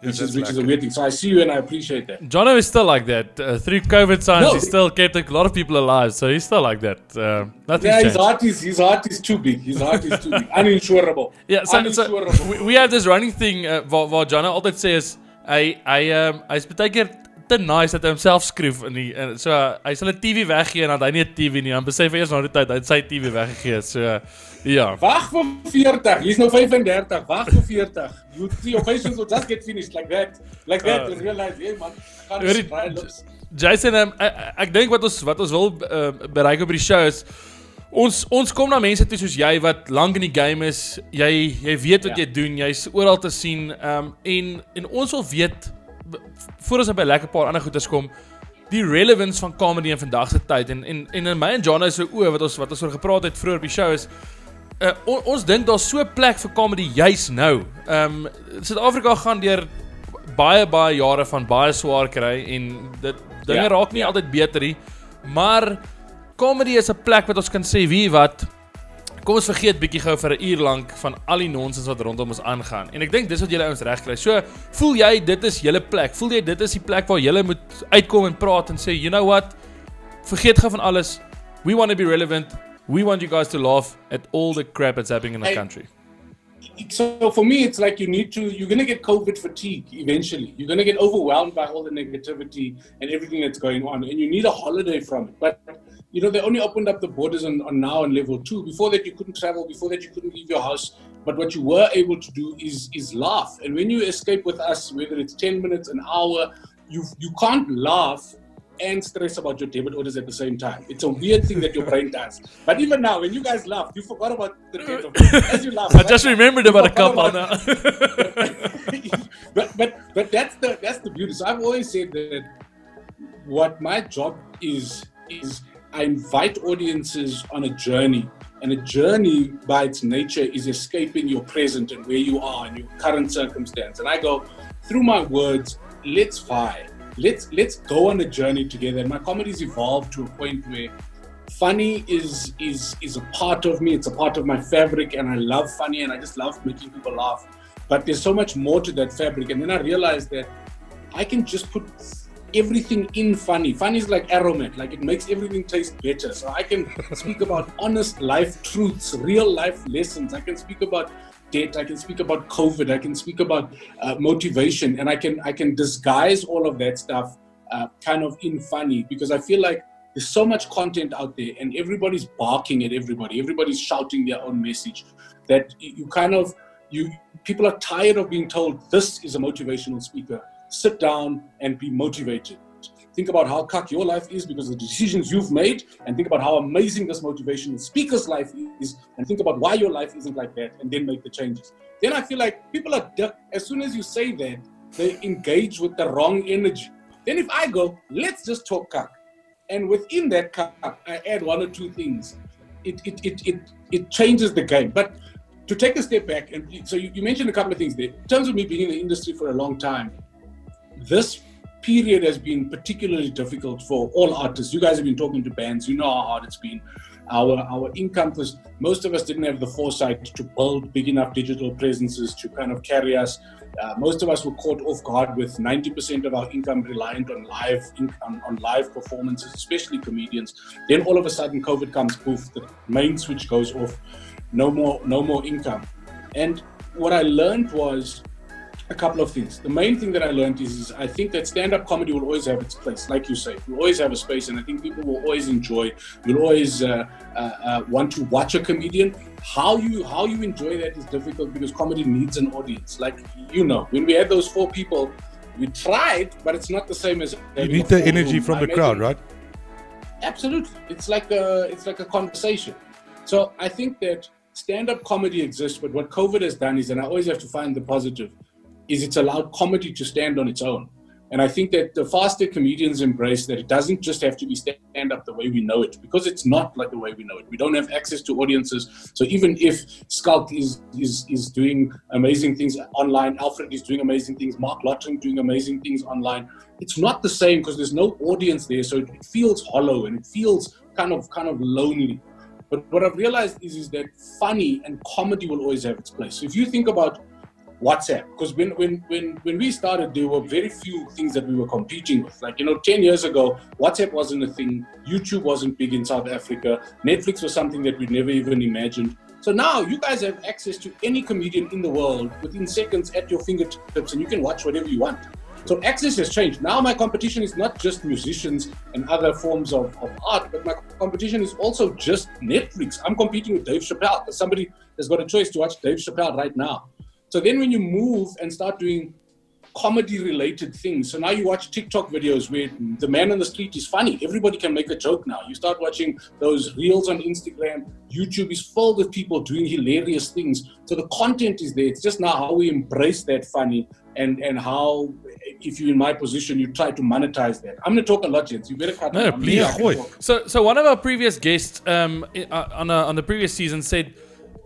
which that's is which is a lekker. weird thing. So I see you and I appreciate that. Jono is still like that. Uh, through COVID times, No. he still kept a lot of people alive, so he's still like that. Uh, nothing's Yeah, his changed. heart is his heart is too big. His heart is too big. Uninsurable. Yeah, so, so Uninsurable. we, we have this running thing uh, waar, waar Jono altyd sê is, hy, hy, um, hy is baie keer te nice dat hy homself skroef in die, en so, uh, hy sal 'n T V weggee en dan hy nie 'n T V nie, dan besef hy eers na die tyd, hy het sy T V weggegee, so, uh, ja. Wag vir veertig. He's nou vyf-en-dertig. Wag vir veertig. You see your patients will just get finished like that. Like that Uh, and realize, hey man, I Hoorie, can't try looks. Jason, um, ek, ek dink wat ons wat ons wil uh, bereik op die show is ons ons kom na mense toe soos jy wat lank in die game is. Jy jy weet wat Ja. jy doen. Jy's oral te sien um, en en ons wil weet voor ons op 'n lekker paar ander goeders kom die relevance van comedy in vandag se tyd en en en in my en Jono se oë wat ons wat ons oor gepraat het vroeër op die show is uh, on, ons dink daar's so 'n plek vir comedy juis nou. Ehm um, Suid-Afrika gaan deur baie baie jare van baie swaar kry en dit dinge Ja, raak nie ja. altyd beter nie. Maar comedy is 'n plek wat ons kan sê wie wat kom ons vergeet bietjie gou vir 'n uur lank van al die nonsens wat rondom ons aangaan. En ek dink dis wat julle ouens reg kry. So, voel jy dit is julle plek? Voel jy dit is die plek waar julle moet uitkom en praat en sê, "You know what? Vergeet gou van alles. We want to be relevant. We want you guys to laugh at all the crap that's happening in the Hey. country." So for me, it's like you need to, you're going to get COVID fatigue eventually. You're going to get overwhelmed by all the negativity and everything that's going on. And you need a holiday from it. But, you know, they only opened up the borders on, on now on level two. Before that, you couldn't travel. Before that, you couldn't leave your house. But what you were able to do is is laugh. And when you escape with us, whether it's ten minutes, an hour, you you can't laugh and stress about your debit orders at the same time. It's a weird thing that your brain does. But even now, when you guys laugh, you forgot about the debt of as you laugh. I right? just remembered You about a forgot couple about- now. but but but that's the that's the beauty. So I've always said that what my job is is I invite audiences on a journey, and a journey by its nature is escaping your present and where you are and your current circumstance. And I go through my words, let's vibe, let's let's go on a journey together. And my comedy's evolved to a point where funny is is is a part of me. It's a part of my fabric, and I love funny, and I just love making people laugh. But there's so much more to that fabric. And then I realized that I can just put everything in funny. Funny is like aromat, like it makes everything taste better. So I can speak about honest life truths, real life lessons. I can speak about debt. I can speak about COVID. I can speak about uh, motivation, and I can I can disguise all of that stuff uh, kind of in funny, because I feel like there's so much content out there, and everybody's barking at everybody. Everybody's shouting their own message that you kind of you people are tired of being told this is a motivational speaker. Sit down and be motivated. Think about how cuck your life is because of the decisions you've made, and think about how amazing this motivational speaker's life is, and think about why your life isn't like that, and then make the changes. Then I feel like people are, as soon as you say that, they engage with the wrong energy. Then if I go, let's just talk cuck, and within that cuck, I add one or two things, it it it it, it changes the game. But to take a step back, and so you, you mentioned a couple of things there. In terms of me being in the industry for a long time, this period has been particularly difficult for all artists. You guys have been talking to bands, you know how hard it's been. Our our income was, most of us didn't have the foresight to build big enough digital presences to kind of carry us. Uh, most of us were caught off guard with ninety percent of our income reliant on live income, on live performances, especially comedians. Then all of a sudden COVID comes, poof, the main switch goes off, no more, no more income. And what I learned was a couple of things. The main thing that I learned is, is I think that stand-up comedy will always have its place, like you say. It will always have a space, and I think people will always enjoy. You'll always uh, uh, uh, want to watch a comedian. How you how you enjoy that is difficult because comedy needs an audience. Like, you know, when we had those four people, we tried, but it's not the same as You need the energy from the crowd, right? Absolutely, it's like a it's like a conversation. So I think that stand-up comedy exists, but what COVID has done is, and I always have to find the positive, is it's allowed comedy to stand on its own. And I think that the faster comedians embrace that it doesn't just have to be stand-up the way we know it, because it's not like the way we know it. We don't have access to audiences. So even if Skulk is is is doing amazing things online, Alfred is doing amazing things, Mark Lottering doing amazing things online, it's not the same because there's no audience there. So it feels hollow and it feels kind of kind of lonely. But what I've realized is, is that funny and comedy will always have its place. So if you think about WhatsApp. Because when, when, when, when we started, there were very few things that we were competing with. Like, you know, ten years ago, WhatsApp wasn't a thing. YouTube wasn't big in South Africa. Netflix was something that we'd never even imagined. So now you guys have access to any comedian in the world within seconds at your fingertips, and you can watch whatever you want. So access has changed. Now my competition is not just musicians and other forms of, of art, but my competition is also just Netflix. I'm competing with Dave Chappelle because somebody has got a choice to watch Dave Chappelle right now. So then when you move and start doing comedy-related things, so now you watch TikTok videos where the man on the street is funny. Everybody can make a joke now. You start watching those reels on Instagram. YouTube is full with people doing hilarious things. So the content is there. It's just now how we embrace that funny and, and how, if you're in my position, you try to monetize that. I'm going to talk a lot, gents. You better cut No, me. please. Yeah, I can talk. So, so one of our previous guests um, i- uh, on, a, on the previous season said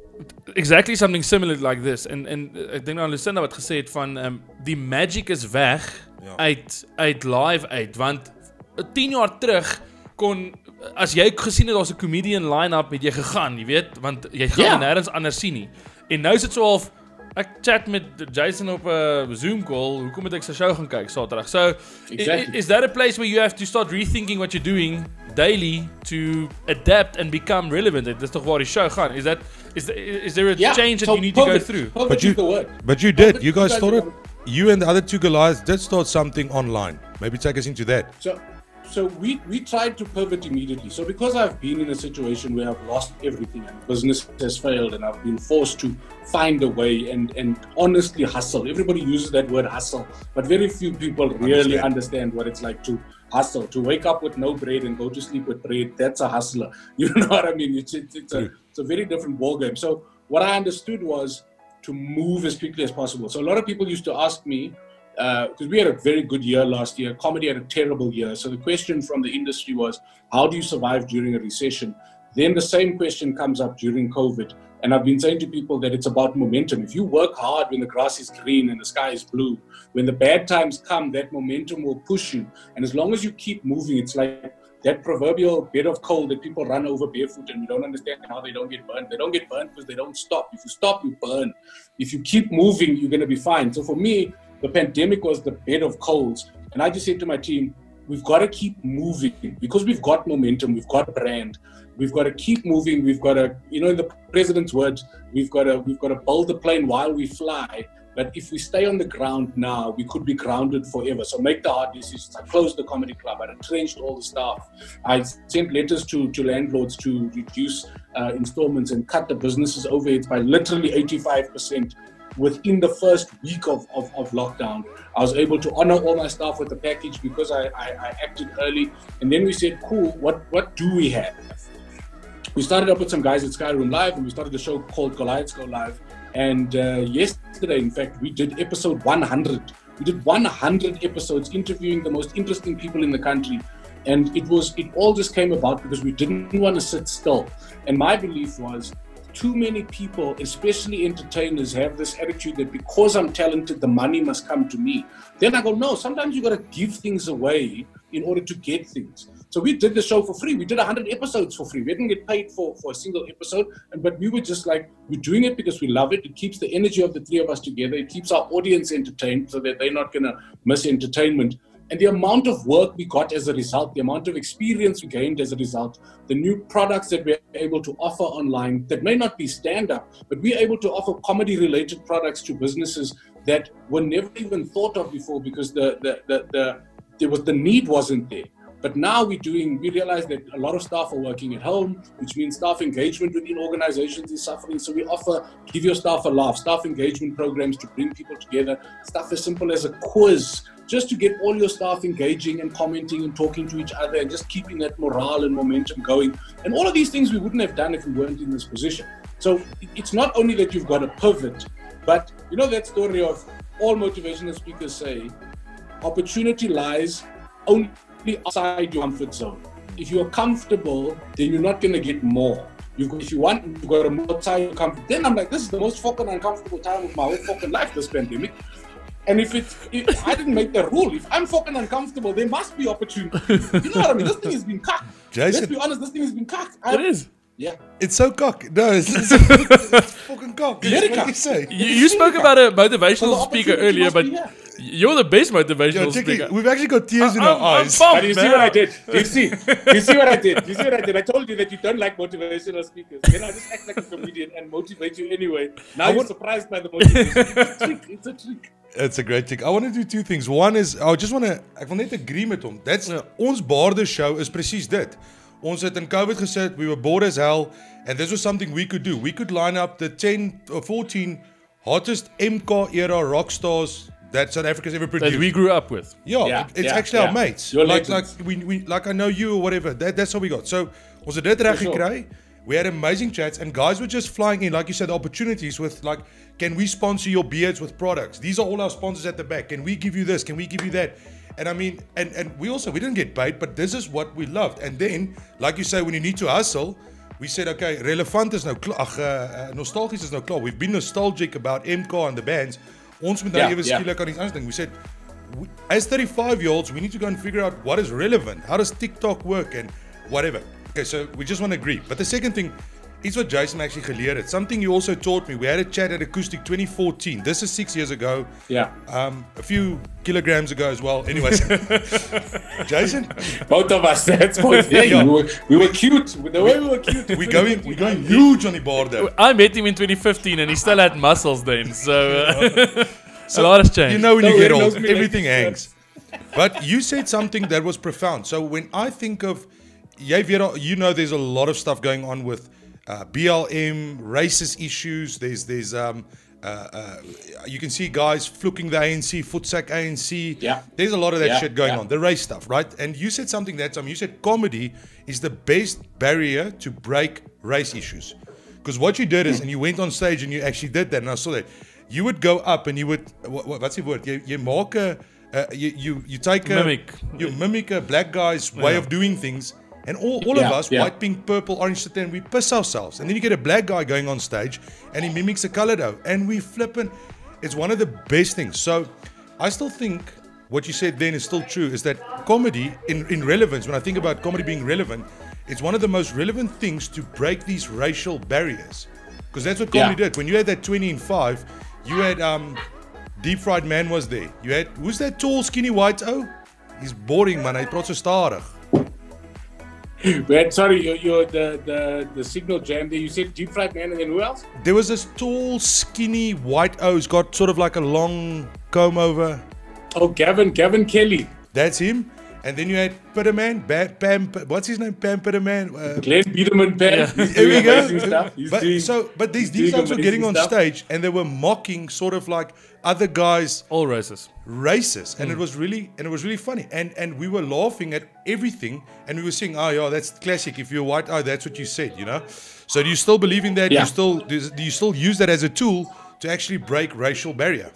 exactly something similar like this. En en ek dink nou Lucinda wat gesê het van um, die magic is weg Ja. uit uit live uit, want tien jaar terug kon, as jy gesien het daar's 'n comedian line-up, het jy gegaan, jy weet, want jy gaan Ja. nêrens anders sien nie. En nou is dit so half ek chat met Jason op 'n uh, Zoom call, hoekom moet ek sy show gaan kyk Saterdag? So Exactly. is that a place where you have to start rethinking what you're doing daily to adapt and become relevant? Dis tog waar die show gaan. Is that is there, is there a Yeah, change that so you need to go pivot- through? pivot But is you, the word. but you did. Pivot- You guys guys started. are- You and the other two guys did start something online. Maybe take us into that. So, so we, we tried to pivot immediately. So because I've been in a situation where I've lost everything and business has failed and I've been forced to find a way and, and honestly hustle. Everybody uses that word hustle, but very few people really Understand. understand what it's like to hustle. To wake up with no bread and go to sleep with bread, that's a hustler. You know what I mean? It's, it's, it's, a, it's a very different ballgame. So what I understood was to move as quickly as possible. So a lot of people used to ask me, because uh, we had a very good year last year, comedy had a terrible year. So the question from the industry was, how do you survive during a recession? Then the same question comes up during COVID. And I've been saying to people that it's about momentum. If you work hard when the grass is green and the sky is blue, when the bad times come, that momentum will push you. And as long as you keep moving, it's like that proverbial bed of coal that people run over barefoot and we don't understand how they don't get burned. They don't get burned because they don't stop. If you stop, you burn. If you keep moving, you're going to be fine. So for me, the pandemic was the bed of coals. And I just said to my team, we've got to keep moving because we've got momentum, we've got brand. We've got to keep moving. We've got to, you know, in the president's words, we've got to, we've got to build the plane while we fly. But if we stay on the ground now, we could be grounded forever. So make the hard decisions. I closed the comedy club. I retrenched all the staff. I sent letters to, to landlords to reduce uh, installments and cut the businesses' overheads by literally eighty-five percent within the first week of, of, of lockdown. I was able to honor all my staff with the package because I, I, I acted early. And then we said, cool, what, what do we have? We started up with some guys at Skyroom Live and we started a show called Goliaths Go Live. And uh, yesterday, in fact, we did episode one hundred. We did one hundred episodes interviewing the most interesting people in the country. And it was, it all just came about because we didn't want to sit still. And my belief was too many people, especially entertainers, have this attitude that because I'm talented, the money must come to me. Then I go, no, sometimes you got to give things away in order to get things. So we did the show for free. We did one hundred episodes for free. We didn't get paid for, for a single episode, but we were just like, we're doing it because we love it. It keeps the energy of the three of us together. It keeps our audience entertained so that they're not going to miss entertainment. And the amount of work we got as a result, the amount of experience we gained as a result, the new products that we're able to offer online that may not be stand-up, but we're able to offer comedy-related products to businesses that were never even thought of before because the, the, the, the, there was, the need wasn't there. But now we're doing, we realize that a lot of staff are working at home, which means staff engagement within organizations is suffering. So we offer, give your staff a laugh, staff engagement programs to bring people together, stuff as simple as a quiz, just to get all your staff engaging and commenting and talking to each other and just keeping that morale and momentum going. And all of these things we wouldn't have done if we weren't in this position. So it's not only that you've got to pivot, but you know that story of all motivational speakers say, opportunity lies only outside your comfort zone. If you're comfortable, then you're not going to get more. You've, if you want, you've got to move outside your comfort. Then I'm like, this is the most fucking uncomfortable time of my whole fucking life, this pandemic. And if it's, if I didn't make that rule, if I'm fucking uncomfortable, there must be opportunity. You know what I mean? This thing has been cocked. Jason, let's be honest, this thing has been cocked. It is. Yeah. It's so cock. No, it's, it's, it's fucking mekaar. America. What you say? You, you spoke about a motivational So the speaker opportunity earlier, must but be here. you're the best motivational Yo, check it. speaker. We've actually got tears in I'm- our I'm eyes. pumped, But you see man. what I did? Do you see? Do you see what I did? Do you see what I did? I told you that you don't like motivational speakers. Then I just act like a comedian and motivate you anyway. Now you're surprised by the motivation. It's a trick. It's a trick. It's a great trick. I want to do two things. One is, I just want to, ek wil net agree met hom. That's, Ja. ons baarde show is precies dit. Ons het in COVID gesit, we were bored as hell, and this was something we could do. We could line up the ten or fourteen hottest M K era rock stars that South Africa's ever produced. That we grew up with. Yeah, Yeah, it's yeah, actually yeah. our mates. Your Like, like legends. we, we, like I know you or whatever. That, that's how we got. So, ons het dit reg For sure. gekry. We had amazing chats, and guys were just flying in, like you said, opportunities with like, can we sponsor your beards with products? These are all our sponsors at the back. Can we give you this? Can we give you that? And I mean, and, and we also, we didn't get paid, but this is what we loved. And then, like you say, when you need to hustle, we said, okay, relevant is nou klaar, ag, uh, uh, nostalgisch is nou klaar. We've been nostalgic about M K and the bands. Ons moet nou Yeah, ewe yeah. skielik aan iets anders dink. We said, we, as thirty-five-year-olds, we need to go and figure out what is relevant. How does TikTok work and whatever. Okay, so we just want to agree. But the second thing is what Jason actually geleerd het. Something you also taught me. We had a chat at Acoustic twenty fourteen. This is six years ago. Yeah. Um, a few kilograms ago as well. Anyways, Jason, Both of us. That's both. Yeah, Yeah. we, were, we were cute. The way we were cute. we're going, we're going huge on the border. I met him in twenty fifteen and he still had muscles then. So, uh, a lot has changed. You know when you No, get he knows old, me like everything this, hangs. But you said something that was profound. So when I think of, jy weet, you know there's a lot of stuff going on with uh, B L M, racist issues. There's, there's, um, uh, uh, you can see guys fluking the A N C, footsack A N C. Yeah. There's a lot of that Yeah, shit going yeah. on, the race stuff, right? And you said something that time. You said comedy is the best barrier to break race issues. Because what you did is, and you went on stage and you actually did that, and I saw that. You would go up and you would, what, what's the word? You, you maak a, uh, you, you, you take a, Mimic. you mimic a black guy's way Yeah. of doing things. And all, all Yeah, of us, yeah. white, pink, purple, orange, and we piss ourselves. And then you get a black guy going on stage and he mimics a color dough. And we flipping. It's one of the best things. So I still think what you said then is still true, is that comedy, in, in relevance, when I think about comedy being relevant, it's one of the most relevant things to break these racial barriers. Because that's what comedy Yeah. did. When you had that twenty in five, you had um, Deep Fried Man was there. You had, who's that tall, skinny white? Oh, he's boring, man. Hy praat so stadig. Wait, sorry, you're, you're the, the, the signal jam there. You said Deep Fried Man, and then who else? There was this tall, skinny white O who's got sort of like a long comb over. Oh, Gavin, Gavin Kelly. That's him. And then you had Pitterman, Ba- Pam, what's his name? Pam Pitterman. Uh, Glenn Biederman Pan. Yeah. He's There we doing go. amazing stuff. He's But, doing, so, but these, he's these doing guys were getting on amazing stuff. stage and they were mocking sort of like other guys' All races. races, and it was really and it was really funny. And and we were laughing at everything, and we were saying, "Oh yeah, that's classic. If you're white, oh that's what you said," you know. So do you still believe in that? Do Yeah. you still do do you still use that as a tool to actually break racial barrier?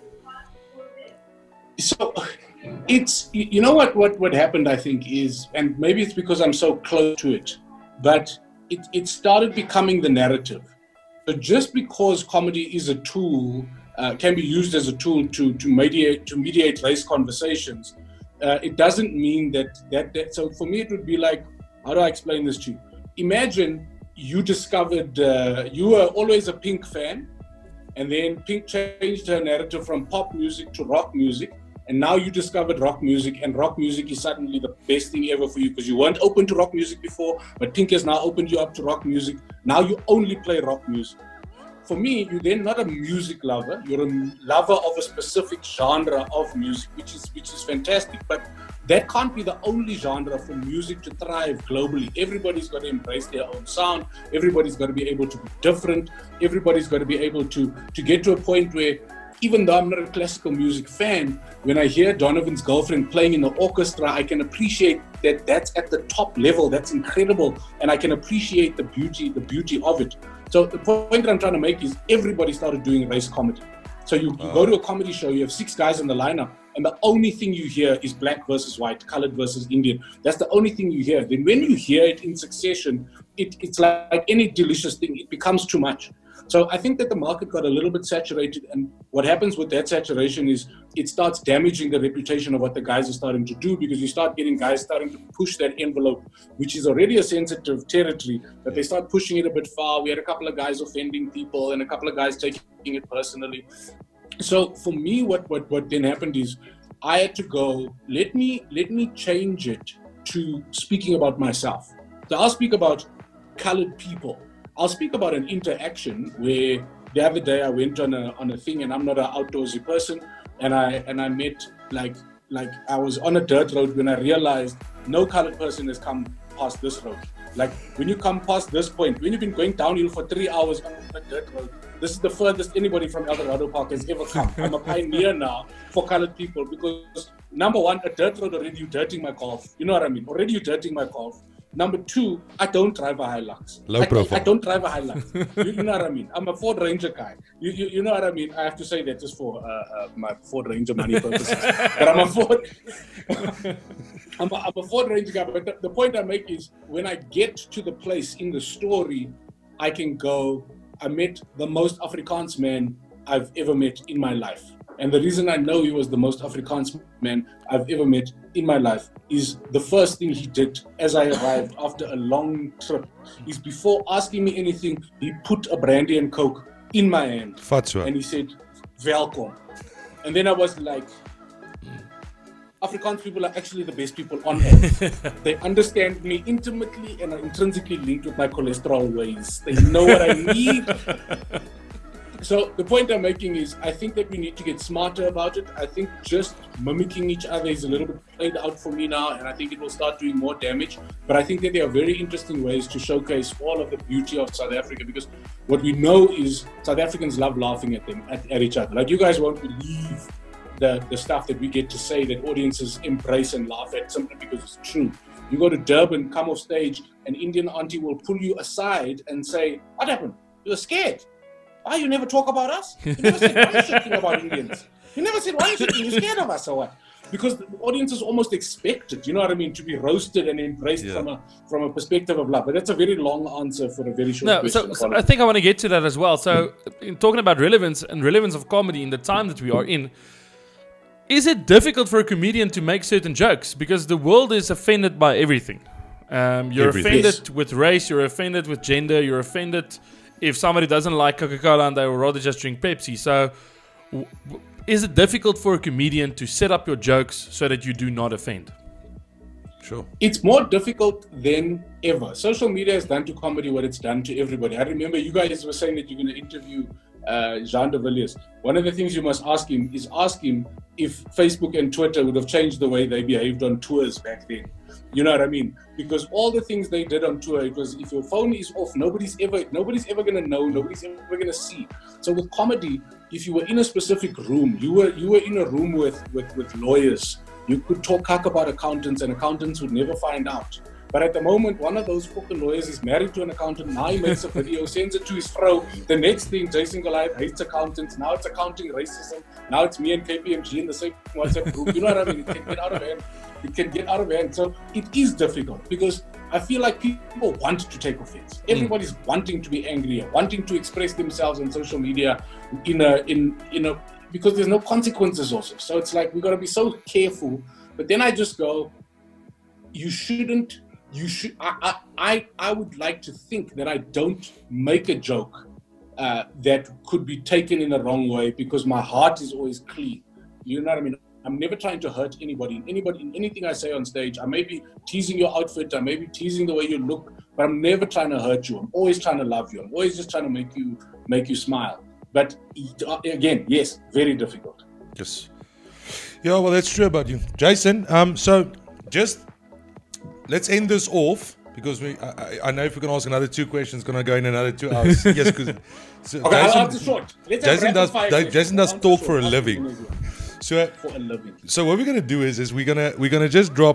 So it's, you you know what, what, what happened, I think, is, and maybe it's because I'm so close to it, but it, it started becoming the narrative. So just because comedy is a tool, uh, can be used as a tool to, to mediate to mediate race conversations, uh, it doesn't mean that, that that. So for me, it would be like, how do I explain this to you? Imagine you discovered uh, you were always a Pink fan, and then Pink changed her narrative from pop music to rock music. And now you discovered rock music, and rock music is suddenly the best thing ever for you because you weren't open to rock music before, but Pink has now opened you up to rock music. Now you only play rock music. For me, you're then not a music lover. You're a lover of a specific genre of music, which is which is fantastic. But that can't be the only genre for music to thrive globally. Everybody's got to embrace their own sound. Everybody's got to be able to be different. Everybody's got to be able to to get to a point where, even though I'm not a classical music fan, when I hear Donovan's Girlfriend playing in the orchestra, I can appreciate that that's at the top level. That's incredible. And I can appreciate the beauty, the beauty of it. So the point that I'm trying to make is everybody started doing race comedy. So you, you go to a comedy show, you have six guys in the lineup, and the only thing you hear is black versus white, colored versus Indian. That's the only thing you hear. Then when you hear it in succession, it, it's like, like any delicious thing. It becomes too much. So I think that the market got a little bit saturated, and what happens with that saturation is it starts damaging the reputation of what the guys are starting to do, because you start getting guys starting to push that envelope, which is already a sensitive territory, but they start pushing it a bit far. We had a couple of guys offending people and a couple of guys taking it personally. So for me, what, what, what then happened is I had to go, let me, let me change it to speaking about myself. So I'll speak about colored people. I'll speak about an interaction where the other day I went on a on a thing, and I'm not an outdoorsy person, and I and I met like like I was on a dirt road when I realized no colored person has come past this road. Like when you come past this point, when you've been going downhill for three hours on a dirt road, this is the furthest anybody from Eldorado Park has ever come. I'm a pioneer now for colored people, because number one, a dirt road, already you're dirting my golf. You know what I mean? Already you're dirting my golf. Number two, I don't drive a Hilux. Low I, profile. I don't drive a Hilux. you, you know what I mean? I'm a Ford Ranger guy. You, you, you know what I mean? I have to say that just for uh, uh, my Ford Ranger money purposes. But I'm a Ford. I'm, a, I'm a Ford Ranger guy. But the, the point I make is, when I get to the place in the story, I can go, I met the most Afrikaans man I've ever met in my life. And the reason I know he was the most Afrikaans man I've ever met in my life is the first thing he did as I arrived after a long trip is, before asking me anything, he put a brandy and coke in my hand. Fatso. And he said, welcome. And then I was like, Afrikaans people are actually the best people on earth. They understand me intimately and are intrinsically linked with my cholesterol ways. They know what I need. So the point I'm making is, I think that we need to get smarter about it. I think just mimicking each other is a little bit played out for me now, and I think it will start doing more damage. But I think that there are very interesting ways to showcase all of the beauty of South Africa, because what we know is South Africans love laughing at them, at, at each other. Like, you guys won't believe the, the stuff that we get to say that audiences embrace and laugh at simply because it's true. You go to Durban, come off stage, an Indian auntie will pull you aside and say, what happened? You were scared. Why you never talk about us? You never said one shit thing about Indians. You never said one shit thing. You're scared of us or what? Because the audiences almost expect it, you know what I mean, to be roasted and embraced yeah. from a from a perspective of love. But that's a very long answer for a very short no, question. So, so I think I want to get to that as well. So, in talking about relevance and relevance of comedy in the time that we are in, is it difficult for a comedian to make certain jokes? Because the world is offended by everything. Um, you're Everything. offended Yes. with race, you're offended with gender, you're offended if somebody doesn't like Coca-Cola and they would rather just drink Pepsi. So, w- w- is it difficult for a comedian to set up your jokes so that you do not offend? Sure. It's more difficult than ever. Social media has done to comedy what it's done to everybody. I remember you guys were saying that you're going to interview uh, Jean de Villiers. One of the things you must ask him is ask him if Facebook and Twitter would have changed the way they behaved on tours back then. You know what I mean? Because all the things they did on tour, it was, if your phone is off, nobody's ever nobody's ever gonna know, nobody's ever gonna see. So with comedy, if you were in a specific room, you were you were in a room with with, with lawyers, you could talk hack about accountants, and accountants would never find out. But at the moment, one of those fucking lawyers is married to an accountant. Now he makes a video, sends it to his bro. The next thing, Jason Goliath hates accountants. Now it's accounting racism. Now it's me and K P M G in the same WhatsApp group. You know what I mean? It can get out of hand. It can get out of hand. So it is difficult, because I feel like people want to take offense. Everybody's mm. wanting to be angry, wanting to express themselves on social media in a in in a because there's no consequences also. So it's like we got to be so careful. But then I just go, you shouldn't. You should. I, I I would like to think that I don't make a joke uh, that could be taken in a wrong way, because my heart is always clean. You know what I mean? I'm never trying to hurt anybody. Anybody in anything I say on stage, I may be teasing your outfit, I may be teasing the way you look, but I'm never trying to hurt you. I'm always trying to love you. I'm always just trying to make you make you smile. But again, yes, very difficult. Yes. Yeah, well, that's true about you, Jason. Um, so just let's end this off, because we. I, I know if we can ask another two questions, it's gonna go in another two hours. Yes, because so okay, Jason, I'll answer short. Let's Jason does. fire Jason does talk for a living. So, for a living. So what we're gonna do is, is we're gonna we're gonna just drop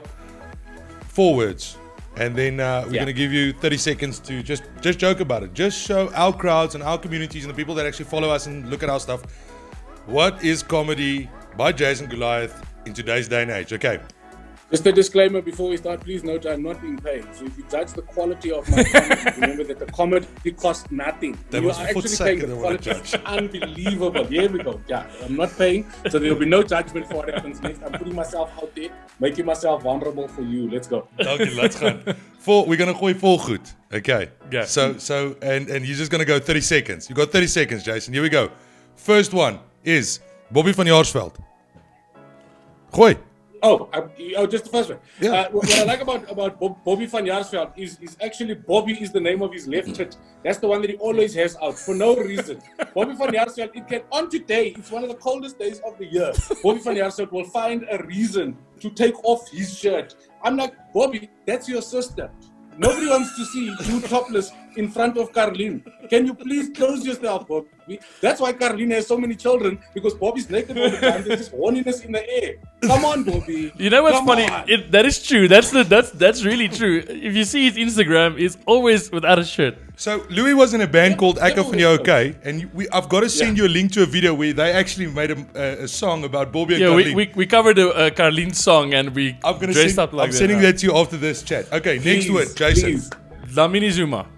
four words, and then uh, we're Yeah. gonna give you thirty seconds to just just joke about it. Just show our crowds and our communities and the people that actually follow us and look at our stuff. What is comedy by Jason Goliath in today's day and age? Okay, Just a disclaimer before we start, please note I'm not being paid. So if you judge the quality of my comedy, remember that the comedy costs nothing. That You was are for actually second paying the I wanna quality. judge. Unbelievable. Here we go. Yeah, I'm not paying, so there will be no judgment for what happens next. I'm putting myself out there, making myself vulnerable for you. Let's go. Dankie, let's gaan. Vol, we're gonna gooi vol goed. Okay. Yeah. So so and and you're just gonna go thirty seconds. You got thirty seconds, Jason. Here we go. First one is Bobby van Jaarsveld. Gooi. Oh, I, oh, just the first one. Yeah. Uh, what I like about about Bob, Bobby van Jaarsveld is is actually Bobby is the name of his left foot. That's the one that he always has out for no reason. Bobby van Jaarsveld, it can on today. It's one of the coldest days of the year. Bobby van Jaarsveld will find a reason to take off his shirt. I'm like, Bobby, that's your sister. Nobody wants to see you topless in front of Carlene. Can you please close yourself, Bobby? That's why Carlene has so many children, because Bobby's naked all the time. There's just horniness in the air. Come on, Bobby. You know what's Come funny? on. It, that is true. That's the that's that's really true. If you see his Instagram, it's always without a shirt. So Louis was in a band Yeah, called Echo yeah, van Jou Okay, and you- we, I've got to send Yeah. you a link to a video where they actually made a, a, a song about Bobby and Yeah, we, Carlene. we, we covered a, a Carlene song and we I'm gonna dressed send, up like I'm that. sending that to you after this chat. Okay, next Please, word, Jason. please. Dlamini Zuma.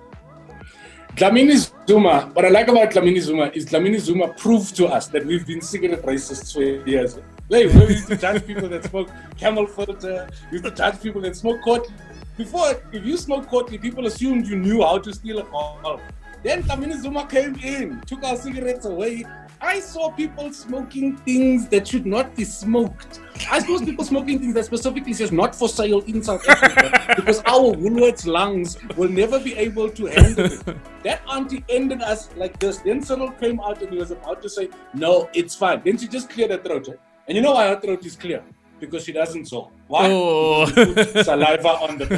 Dlamini Zuma, what I like about Dlamini Zuma is Dlamini Zuma proved to us that we've been cigarette racists for years. Like, we used to judge people that smoke camel filter, we used to judge people that smoke Courtly. Before, if you smoke Courtly, people assumed you knew how to steal a car. Then Dlamini Zuma came in, took our cigarettes away. I saw people smoking things that should not be smoked. I saw people smoking things that specifically says not for sale in South Africa because our Woolworths lungs will never be able to handle it. That auntie ended us like this. Then Cyril came out and he was about to say, no, it's fine. Then she just cleared her throat. eh? And you know why her throat is clear? Because she doesn't sew. Why? Oh. Because she put saliva on the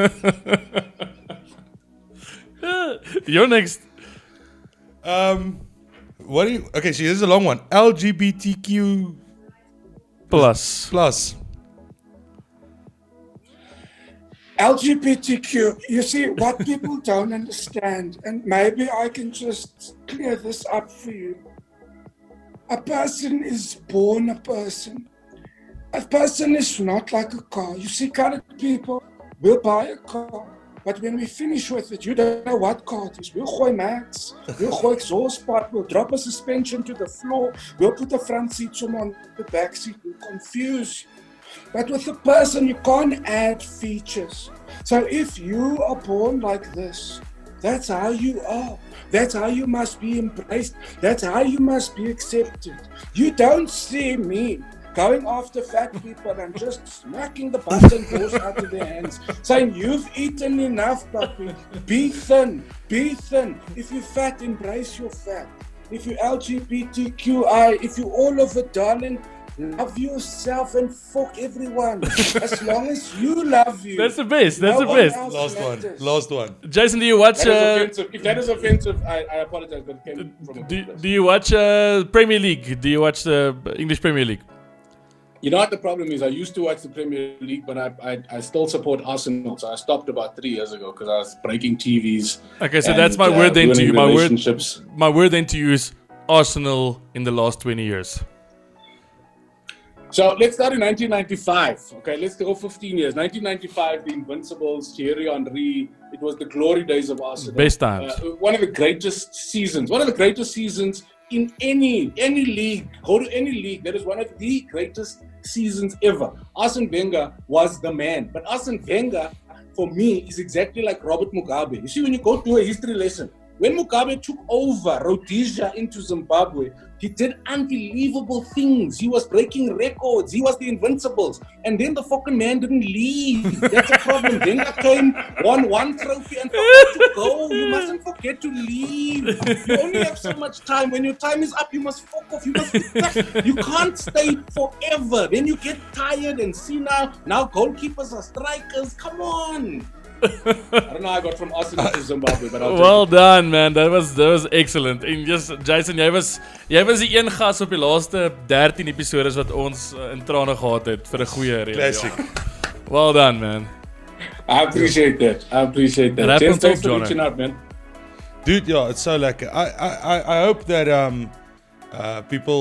paper. You're next. Um, what do you? Okay, so here's a long one. L G B T Q Plus. plus. L G B T Q, you see, what people don't understand, and maybe I can just clear this up for you. A person is born a person. A person is not like a car. You see, colored people will buy a car, but when we finish with it, you don't know what car it is. We'll gooi mats, we'll gooi exhaust pipe, we'll drop a suspension to the floor, we'll put the front seat some on the back seat, we'll confuse you. But with a person, you can't add features. So if you are born like this, that's how you are. That's how you must be embraced. That's how you must be accepted. You don't see me going after fat people and just smacking the button doors out of their hands, saying, you've eaten enough, puppy. Be thin, be thin. If you're fat, embrace your fat. If you're L G B T Q I, if you're all of it, darling, love yourself and fuck everyone. As long as you love you. That's the best. That's no the one best. else Last one. matters. Last one. Jason, do you watch? That is Uh, offensive. If that is offensive, I, I apologize, but it came from a do, good place. do you watch uh, Premier League? Do you watch the English Premier League? You know what the problem is? I used to watch the Premier League, but I I, I still support Arsenal. So I stopped about three years ago because I was breaking T Vs. Okay, so and, that's my uh, word then to ruining you. My word, relationships. my word then to you is Arsenal in the last twenty years. So let's start in nineteen ninety-five. Okay, let's go fifteen years. nineteen ninety-five, the Invincibles, Thierry Henry. It was the glory days of Arsenal. Best times. Uh, one of the greatest seasons. One of the greatest seasons in any any league. Go to any league. That is one of the greatest seasons ever. Arsene Wenger was the man. But Arsene Wenger, for me, is exactly like Robert Mugabe. You see, when you go to a history lesson, when Mugabe took over Rhodesia into Zimbabwe, he did unbelievable things. He was breaking records. He was the Invincibles. And then the fucking man didn't leave. That's a problem. Wenger came, won one trophy and forgot to go. You mustn't forget to leave. You only have so much time. When your time is up, you must fuck off. You must be back. You can't stay forever. Then you get tired and see now, now goalkeepers are strikers. Come on. I don't know how I got from Arsenal to Zimbabwe, but I'll Well done, man. That was that was excellent. En just Jason, jy was jy was die een gas op die laaste dertien episodes wat ons uh, in trane gehad het vir 'n goeie rede. Classic. Well done, man. I appreciate that. I appreciate that. Rap Gents, on thanks top, for Johnny. reaching out, man. Dude, yeah, it's so lekker. I, I, I- I hope that um, uh, people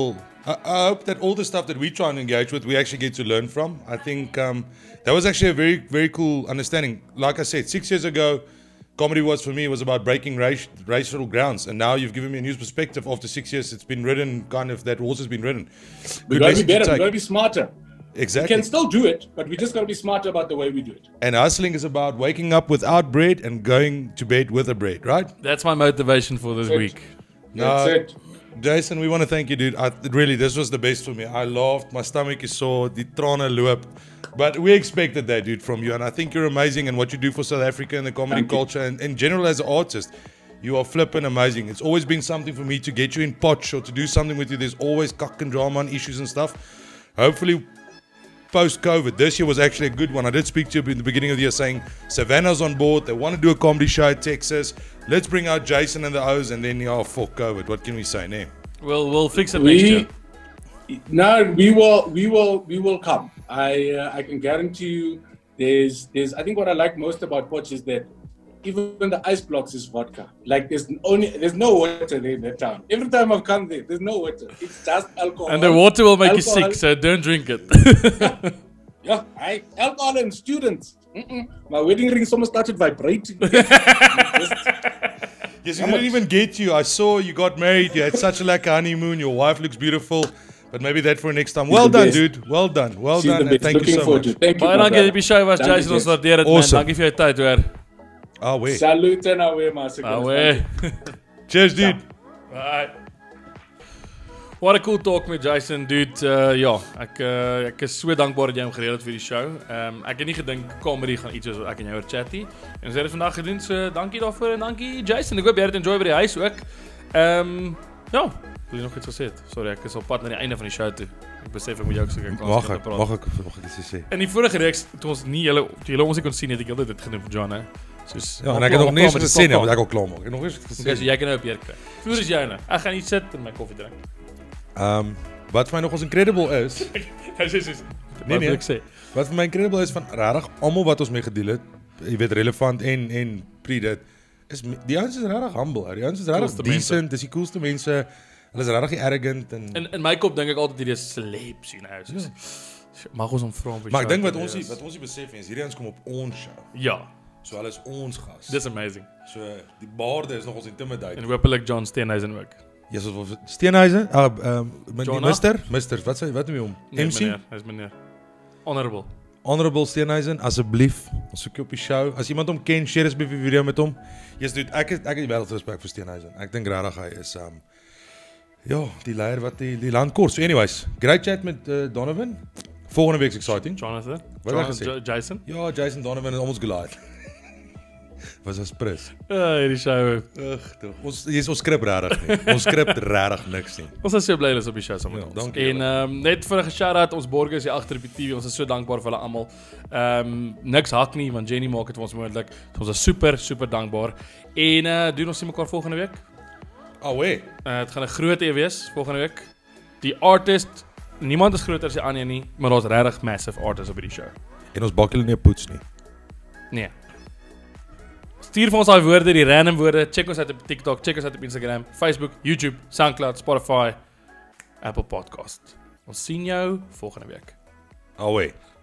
I, I hope that all the stuff that we try and engage with, we actually get to learn from. I think um, that was actually a very, very cool understanding. Like I said, six years ago, comedy was for me was about breaking race, racial grounds, and now you've given me a new perspective. After six years, it's been written, kind of that horse has been ridden. We gotta be better. We gotta be smarter. Exactly. We can still do it, but we just gotta be smarter about the way we do it. And hustling is about waking up without bread and going to bed with a bread, right? That's my motivation for this That's week. That's No, it. Jason, we want to thank you, dude. I, really, this was the best for me. I laughed. My stomach is sore. Die trane loop. But we expected that, dude, from you. And I think you're amazing and what you do for South Africa and the comedy Thank you. culture. And in general, as an artist, you are flipping amazing. It's always been something for me to get you in potch or to do something with you. There's always cock and drama and issues and stuff. Hopefully, post-COVID, this year was actually a good one. I did speak to you in the beginning of the year saying Savannah's on board. They want to do a comedy show at Texas. Let's bring out Jason and the O's, and then, oh, fuck COVID. What can we say now? We'll we'll fix it next We year. no, we will, we will, we will come. I uh, I can guarantee you. There's there's. I think what I like most about Potch is that even the ice blocks is vodka. Like there's only there's no water there in that town. Every time I've come there, there's no water. It's just alcohol. And the water will make Alcohol. you sick, so don't drink it. Yeah, I, alcohol and students. Mm-mm. My wedding ring almost started vibrating. Yes, we didn't even get you. I saw you got married. You had such a like honeymoon. Your wife looks beautiful. But maybe that for next time. Well the done, best. dude. Well done. Well She's done. the And best. thank you Looking so forward much. to it. Thank you. Baie my dankie dat brother. jy op die show was, Dankie, Jason. Ons Jason. waardeer dit, man. Awesome. Dankie vir jou tyd, hoor. Ah, wait. Salute en away, maar Away. Cheers, dude. Bye. What a cool talk met Jason, dude. Uh, ja, ek uh, ek is so dankbaar dat jy hom gereël het vir die show. Um, ek het nie gedink comedy gaan iets wees wat ek en jou oor chat nie. En ons het dit vandag gedoen, so dankie daarvoor en dankie Jason. Ek hoop jy het enjoy by die huis ook. Ehm um, ja, wil jy nog iets gesê het? Sorry, ek is op pad na die einde van die show toe. Ek besef ek moet jou ook seker kans Mag gee om ek, te praat. mag ek, mag ek iets sê? In die vorige reeks toe ons nie julle julle ons nie kon sien het ek altyd dit gedoen vir John hè. Soos Ja, en ek het nog nie eens gesê nie, want ek al klaar maak. Ek het nog nie eens Okay, gesê. so jy kan nou op hier kry. Vloer is joune. Ek gaan hier sit en my koffie drink. Ehm, wat vir my nog ons incredible is, Hy sê sê. Nee, nee. Wat wil ek sê? wat vir my incredible is van regtig almal wat ons mee gedeel het, jy weet relevant en en pre dit is me- die ouens is regtig humble. ou. Die ouens is regtig Coolste mense. decent, dis die coolste mense. Hulle is regtig arrogant en In in my kop dink ek altyd hierdie is celebs, you know. Soos, mag ons hom vra om vir maar ek show dink te wat ons wees? nie wat ons nie besef nie, is hierdie ouens kom op ons show. Ja, So hulle is ons gas. dis amazing. So die baarde is nog ons intimidating. En hopelik John Steenhuisen ook. Jesus, wat Steenhuisen? Ah, ehm Jonah? Mister, Mister, wat sê wat noem jy hom? Nee, M C? meneer, hy's meneer. Honorable. Honorable Steenhuisen, asseblief, ons soek jou op die show. As iemand hom ken, share asseblief die video met hom. Yes, dude, ek het ek het wêreld respek vir Steenhuisen. Ek dink regtig hy is um ja, die leier wat die die land kort. So anyways, great chat met uh, Donovan. Volgende week's exciting. Jonathan. Wat het ek Jonathan, gesê? J- Jason. Ja, Jason Donovan het ons gelaai. Was as prins. Uh, hierdie show. Ugh, tog. Ons hier is ons skrip regtig nie. Ons skrip regtig niks nie. Ons is so bly hulle is op die show saam met Ja, ons. dankie En ehm um, net vir 'n shout-out ons borgers hier agter op die T V. Ons is so dankbaar vir hulle almal. Ehm um, niks hak nie want Jenny maak dit vir ons moontlik. Ons is super super dankbaar. En uh doen ons sien mekaar volgende week. Ah, wee. Uh, het gaan 'n groot E wees volgende week. Die artist, niemand is groter as die ander nie, maar daar's regtig massive artists op hierdie show. En ons bak hulle nie 'n poets nie. Nee. Stuur vir ons daai woorde, die random woorde. Check ons uit op TikTok, check ons uit op Instagram, Facebook, YouTube, SoundCloud, Spotify, Apple Podcast. Ons sien jou volgende week. Ah, wee.